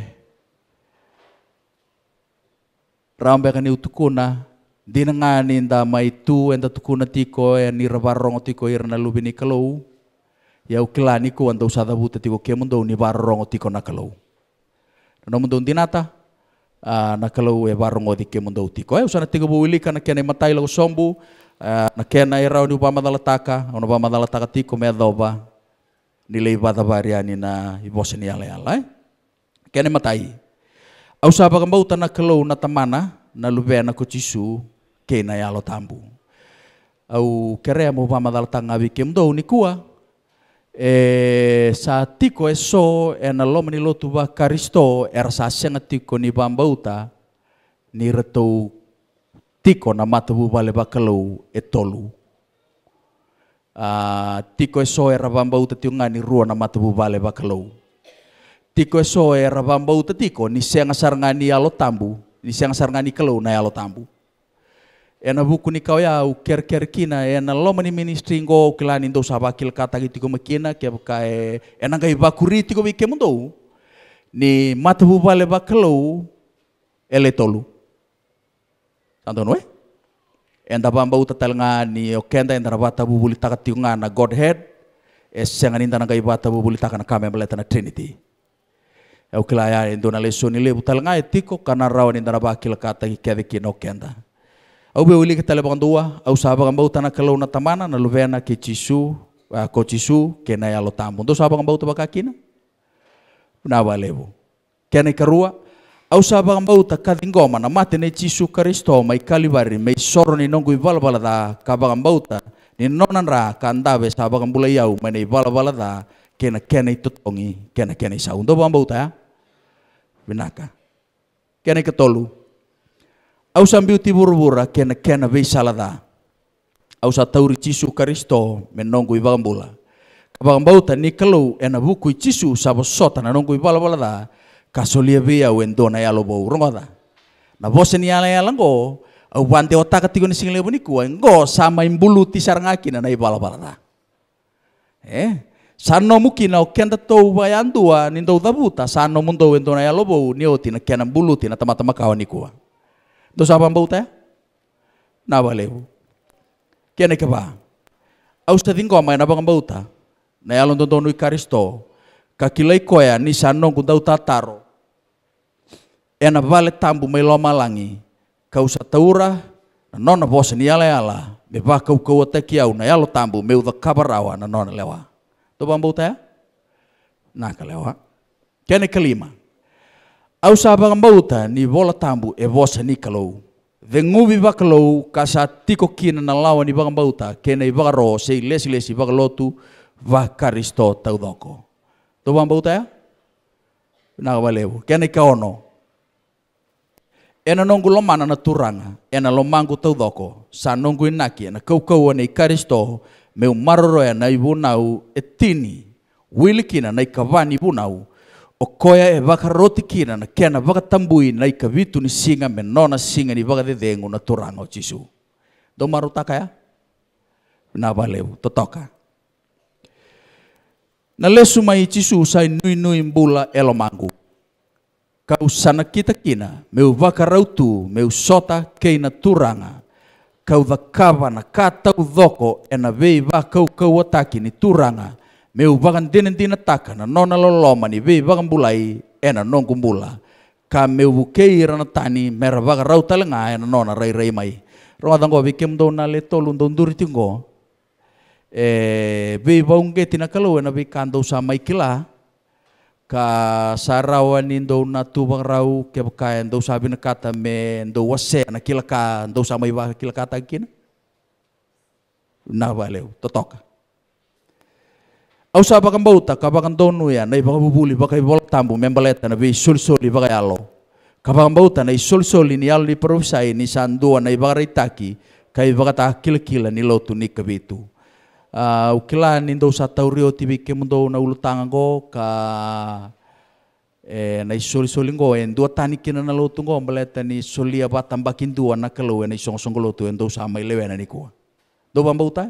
rambe ka ni utukuna. Di na nga ninda may tu enda tukuna tiko e ni rabarong tiko ira na lubi ni kalau. Yau kila ni ko anda usada buta tiko ke mundo ni barong tiko na kalau. Na mundo dinata na kalau e barong di ke mundo tiko. E usana tiko buili kana kena matai lagu sombu na kena ira ni ubama dalataka, ona ubama dalataka tiko me adoba nilai bada bariani na ibosa ni ala ala. Kena matai. Au saba kambauta na kalau na tamana na lubi na kuchisu ke na yalo tambu. Au kerea mo pamadal tangabi kemdo ni kuwa e sa tiko eso e na lomani lotu ba karisto era sa senga tiko ni bambauta ni retou tiko na matabu bale bakalau e tolu. Uh, tiko eso era bambauta tiunga ni rua na matabu bale bakalau. Tiko eso era bambauta tiko ni senga saranga ni yalo tambu ni senga saranga ni kalau na yalo tambu. ena buku ni kau ya u ker ker kina ena loma ni ministry ngo kilani ndo sabakil kata gitu ko makina ke kai ena kai bakuri tiko wike mundo ni matabu bale bakalo ele tolu tanto não é enda bamba uta talnga ni okenda enda rabata bubuli takatiunga na Godhead esenga ninda na kai bata bubuli takana kame meleta na Trinity eu kilaya endo na lesson ni lebu talnga etiko kana rawa ninda rabakil kata kede kino okenda au be uli kita lebang dua au sahabat kambau tanah kalau na tamana na luvena ke cisu ko cisu ke na yalo tambu do sahabat kambau tu bakakina na balebo kene karua au sahabat kambau ta kadingoma na mate ne cisu Kristo mai kalibari mai soro ni nonggu bala bala da kabang kambau ta ni nonan ra kandabe sahabat kambula yau mai nei bala bala da kena kene tutongi kena kene sa undo kambau ta binaka kene ketolu au sambil tibur-bura kena kena be salada au sa tauri cisu Kristo menonggu ibambula kabang bauta ni kalau ena buku cisu sabo sota na nonggu ibala-bala da kasolia be au endona ya lobo rongoda na bosen ya la lango au bante otaka tigo ni single boniku ngo sama imbulu tisarangaki na ibala-bala da eh sano mungkin au kenda tau bayandua nindo dabuta sano mundo endona ya lobo ni oti na kena bulu tina tama-tama kawan niku dos apa bauta na valeu kene que va au sta dingo mai na bauta na yalon don no Kristo ka kilai koya ni sanong kundau tataro ena vale tambu mai lo malangi ka usa taura na nona bosa ni ala ala me va kau kau takiau na yalo tambu meu da kabarawa na nona lewa to bauta na ka lewa kene kelima au sabang bauta ni bola tambu e bosa ni kalau dengubi bakalo kasa tiko kina na lawa ni bang bauta kene bagaro sei lesi lesi bagalotu va Kristo taudoko to bang bauta ya na valeu kene kaono ena nongu lomana na turanga ena lomangu taudoko sa nongu inaki na kau kau ni Kristo meu maroro na ibunau etini wilikina na ikavani ibunau o koya e baka roti kina na kena baka tambui na ikavitu ni singa menona singa ni baka dedengu na turanga o cisu do marutaka ya na valeu totoka na lesu mai cisu sai nui nui mbula elo mangu kau sana kita kina meu baka rautu meu sota kei na turanga kau dakava na katau doko ena vei bakau kau ataki ni turanga meu bagan denen dina taka na nona loloma ni vei bagan bulai ena nongku bula ka meu bukei rana tani mera baga rau talenga ena nona rai rai mai roa dango bikem do na le tolu ndonduri tingo e vei baung geti na kalau ena vei kando sa mai kila ka sarawan indo na tubang rau ke bakayan do sabi na kata me ndo wase na kila ka ndo sa mai ba kila kata kina na valeu totoka au sa bakang bauta kabakang donu ya na ibang bubuli baka ibol tambu membaleta na bi sul-suli baka yalo kabakang bauta na isul-suli ni yalo ni perusai ni sandua na ibang ritaki kay baka ta kila-kila ni lotu ni kabitu uh, ukila nindo sa taurio tibi kemundo na ulutangan ko ka eh, na isul-suli ngo en dua tani kina na lotu ngo membaleta ni solia batang bakin dua na kalau na isong-song lotu endo sa may lewe na ni ko do bambauta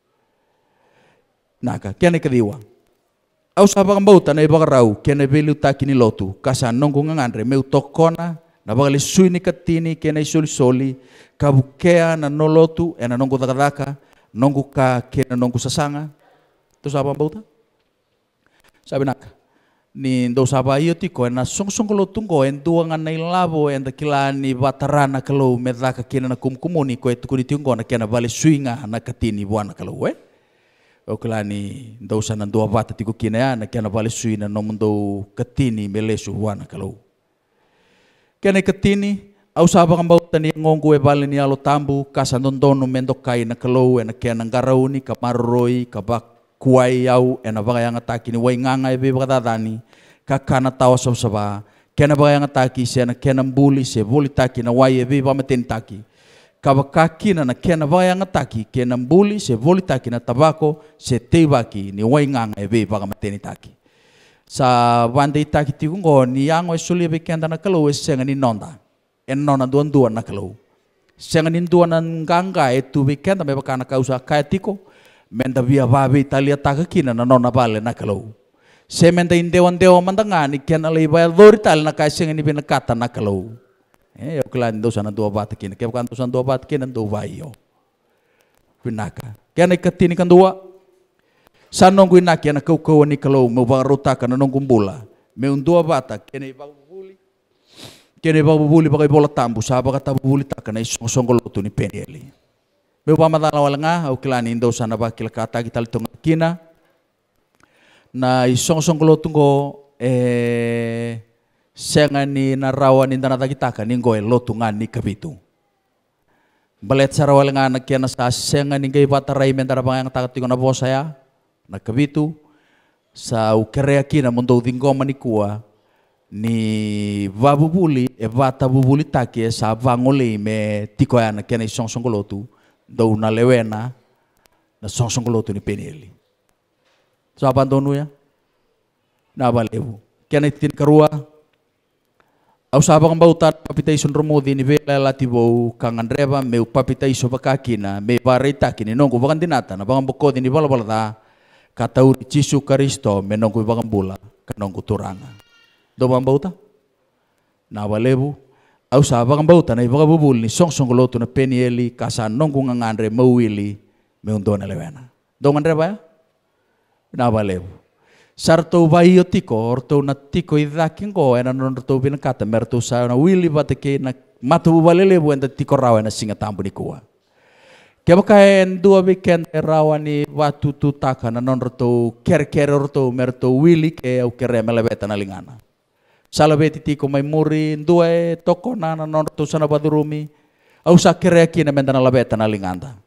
naka kene kediwa au sabang bauta na ibagarau kene belu takini lotu kasa nongku ngangandre meu tokona na bagali suini katini kene soli soli kabukea na nolotu ena nongku dakadaka nongku ka kene nongku sasanga tu sabang bauta sabi naka ni ndo saba iyo tiko ena song song lotu ngo en duangan na ilabo en dakilani batarana kalau medaka kene na kumkumuni ko etu kunitinggo na kene bali suinga na katini buana kalau we o kelani ndo sana dua bata tiku kina ya na kena vale suina no mundo ketini melesu wana kalau kena ketini au sabang bau tani ngongu e vale ni alo tambu kasa ndondo mendo kai na kalau na kena ngarau ni kamaroi kabak kuai au ena baga yang ataki ni wai nganga e be baga dani kakana tawa sob soba kena baga yang ataki se na kena mbuli se buli taki na wai e be ba meten taki kabakaki na kena vaya ngataki kena mbuli se voli taki na tabako se teibaki ni waingang ebe baka mateni taki sa wande taki tikungo ni yango e suli be kenda na kalau e senga ni nonda en nona duan duan na kalau Senga nindua nan ganga e tu weekend me bakana kausa kai tiko menda via vavi talia taka kina na nona vale na kalau. Se menda indewan dewa mandangani kiana lei vai dori tal na kai senga ni bina kata na kalau. Eh eu klan do sana dua bat kina ke bukan sana dua bat kina do vai yo. Pinaka. Kiana ikatini kan dua. Sanong ina kiana kau kau ni kalau mau baruta kana nong kumbula. Me un dua bata kiana iba kene ba bubuli ba bola tambu saba kata bubuli takana isong songol tu ni peneli me ba madala walanga au kilani indo sana ba kila kata kita litung kina na isong songol tu go eh senga ni narawan ni tanata kita kan ningo lotungan ni kabitu balet sara walanga na kiana sa senga ni gay batarai mentara bang takatigo na bosa ya na kabitu sa ukere kina mundo dingo manikua ni vabubuli e vata bubuli take sa vangole me tikoana kena song songolotu do na lewena na song songolotu ni peneli so abandonu ya na balebu kena tin karua au sabang bautat papitation romodi ni vela latibo kanganreba me papitation bakakina me barita kini nongo bakan dinata na bangang bokodi ni bala bala katauri Yesus Kristo me nongo bakan bula kanongo turanga do bauta na balebu au sabang bauta na ibaga bubul ni song song lotu na penieli kasa nongku ngangandre mawili me undo na lewena do ngandre ba na balebu sarto baio tiko orto na tiko idaking ko ena non to bin kata merto sa na wili bateke na matu balele bu enda tiko rawa na singa tambu ni kuwa keba kaen dua weekend rawa ni watu tutaka na non to ker ker orto merto wili ke au kere melebeta na lingana salabeti tiko mai muri dua toko na non to sana badurumi au sakere kina mendana labeta na linganda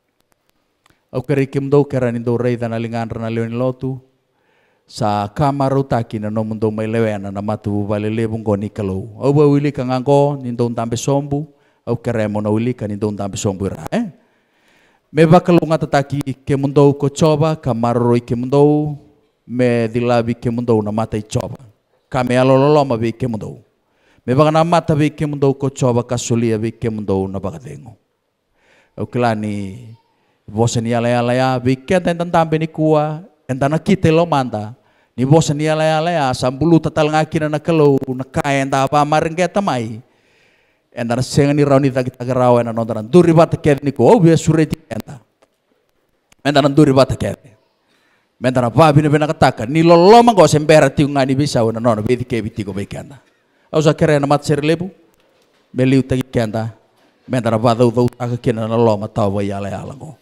au kere kim do kera ni do rei na linganda na leoni lotu sa kamaru taki na no mundo mai lewena na matu balele bungoni kalau au ba wili kangango ni do tambe sombu au kere mo na wili kan ni do tambe sombu ra eh me bakalunga tataki ke mundo ko coba kamaru ke mundo me dilabi ke mundo na mata i coba kami alololo ma be ke mundo me baga na mata be ke mundo ko coba kasulia be ke mundo na baga dengo o klani bosa ni ala ala ya be ke tan tambe ni kuwa entana kite lo manda ni bosa ni ala ala ya sambulu tatal ngakina na kalau na kaya enda apa marengge tamai entana senga ni rauni ta kita garawa na nondan duri bata ke ni ko be sureti enta entana duri bata ke mentara babi na bena kataka ni lolo mango sembera tiu ngani bisa wana nono bedi ke biti ko bekanda au sa kere na mat ser lebu beliu tagi kanda mentara badu do aka kena na lolo matau wa yala yala ngo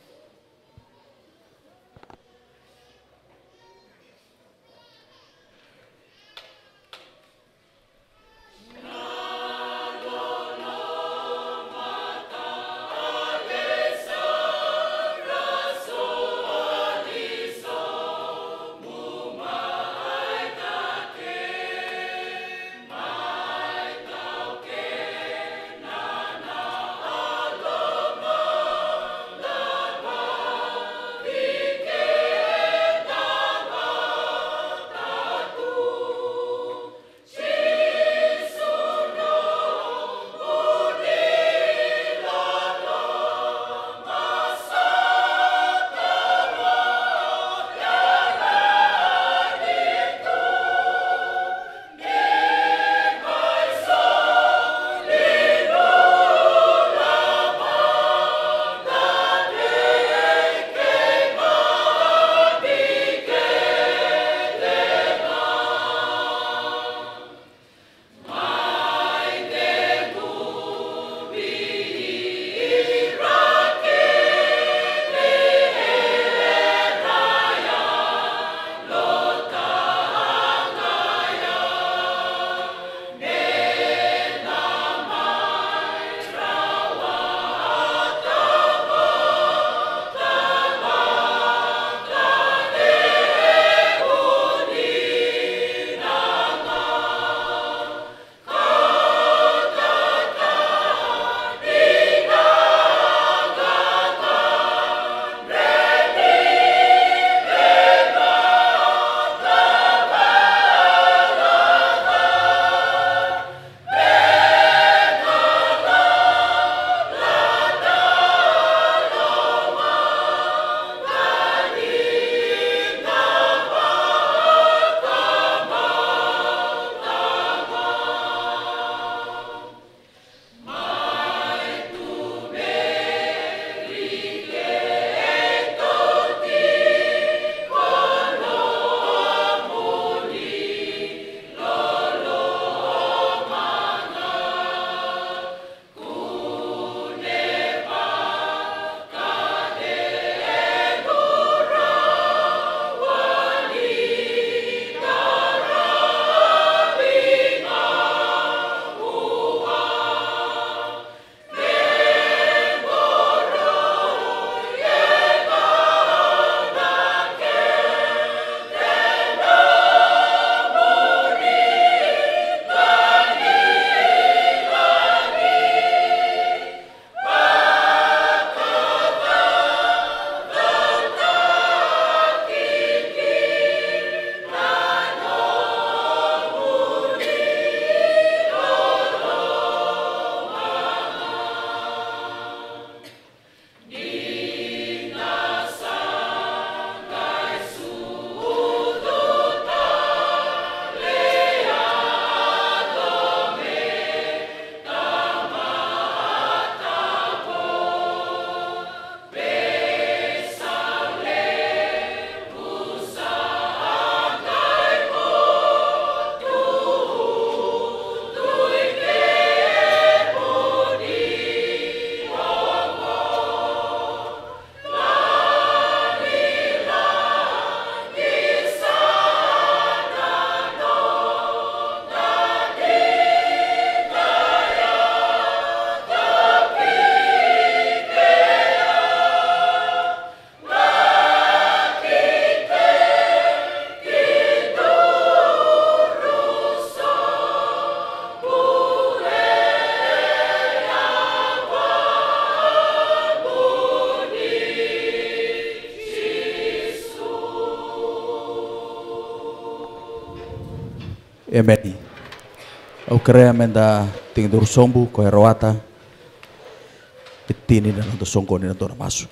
Amen. Au karea menda tingdur sombu ko eroata. Petini na to songko ni to masu.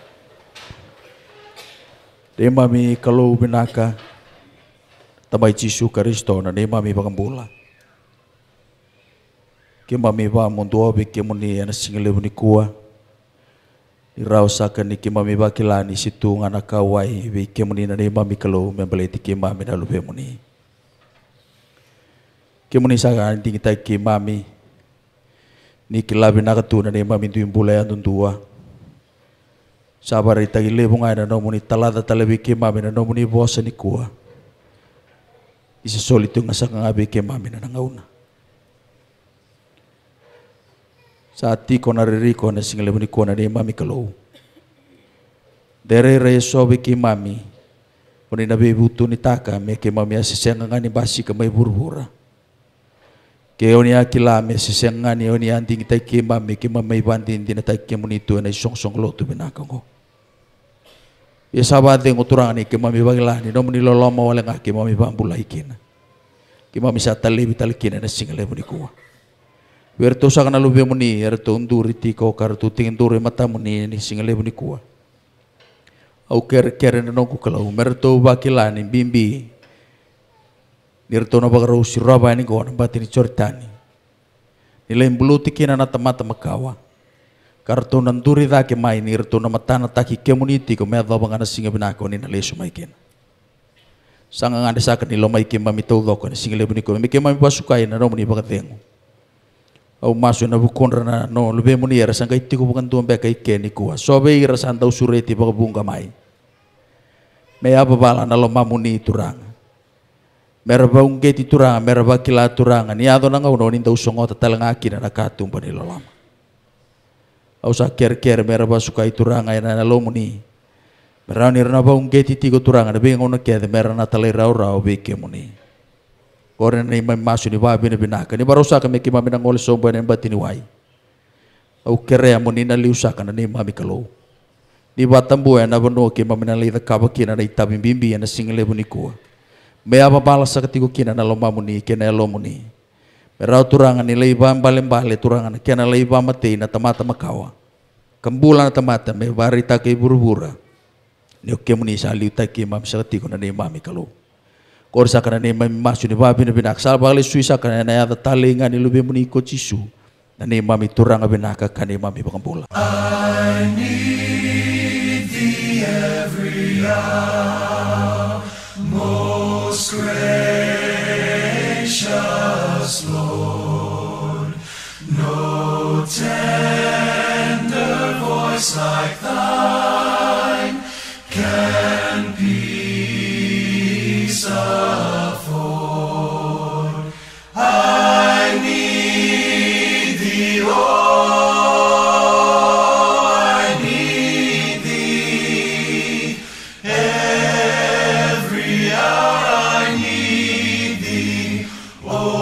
De mami kalau binaka tamai Yesus Kristo na de mami bagambula. Ke mami ba mundu be ke muni ana singale buni kuah. Irausakan ni ke mami ba kilani situ ngana kawai be ke muni na de mami kalau membeleti ke mami dalu be muni. Ke muni saka tinggi tai ke mami ni kilabi nakatu na de mami tu imbula ya tua. Sabar ita gile bunga na no muni talada talabi ke mami na no muni bosa ni kuah. Isi solitu ngasak ngabi ke mami na nangauna. Saat ti ko nariri ko na singale buni ko na de mami kalau. Dere re sobi ke mami. Muni nabi butu ni taka me ke mami asiseng ngani basi ke mai burbura. Ke onia kila me asiseng ngani onia anting tai ke mami ke mami bandin dina tai ke muni tu na song song lo tu binakango. Ya sabate nguturang ni ke mami bagila ni no muni loloma wala nga ke mami bambula ikina. Ke mami sa talibi talikina na singale buni ko. Werto sa kana lubi muni erto unduri tiko kartu tingindure mata muni ni singale buni ko. Au ker ker na no ko kalau merto bakila ni bimbi. Nirto na bagaro si raba ni ko na batini chortani. Nilai mbuluti kina na tamata makawa. Kartu nanduri da ke mai nirto na matana taki community ko medha bangana singa binako ni na leso mai ken. Sanga ngade sa kan nilo mai ke mami to ko ni singale buni ko mi ke mami pasukai na no muni bagatengo. Au masu na bukon na no lube muni era sanga iti ko bukan tuan beka ike ni kuwa. Sobe ira santa usureti baka bunga mai. Me apa bala na lo mamuni turang. Meraba ungeti turang, meraba kila turang. Ni ado na ngau no ninda usongo tatalanga akina na katung pa nilo lama. Au sa ker ker meraba sukai turang ay na lo muni. Merau ni rana ba ungeti tigo turang. Na bingaw na kede merana talay rau rau beke muni. Koren na imay masu ni babi na binaka. Ni barusa kami kimami ng olis sombo na imba tiniway. Au kere muni na liusakan na ni mami kalau. Ni batambu na banu kimami na lida kabakina na itabing bimbi na singile buni kuwa. May ababala sa katigo kina na loma muni kena lo muni. Merau turangan ni leibam balembale turangan kena leibam mati na tamata makawa. Kambulan na tamata may barita kay burubura. Ni oke muni sa liu ta kimam sa katigo na ni mami kalau. Korsa kana ni mami masu ni babi na binak. Salbali suisa kana na yada talinga ni lubi muni ko chisu. Na ni mami turanga binaka ka ni mami bakambula. I need thee every hour, most gracious Lord. No tender voice like thine can peace afford. I need thee, oh, I need thee. Every hour I need thee, oh.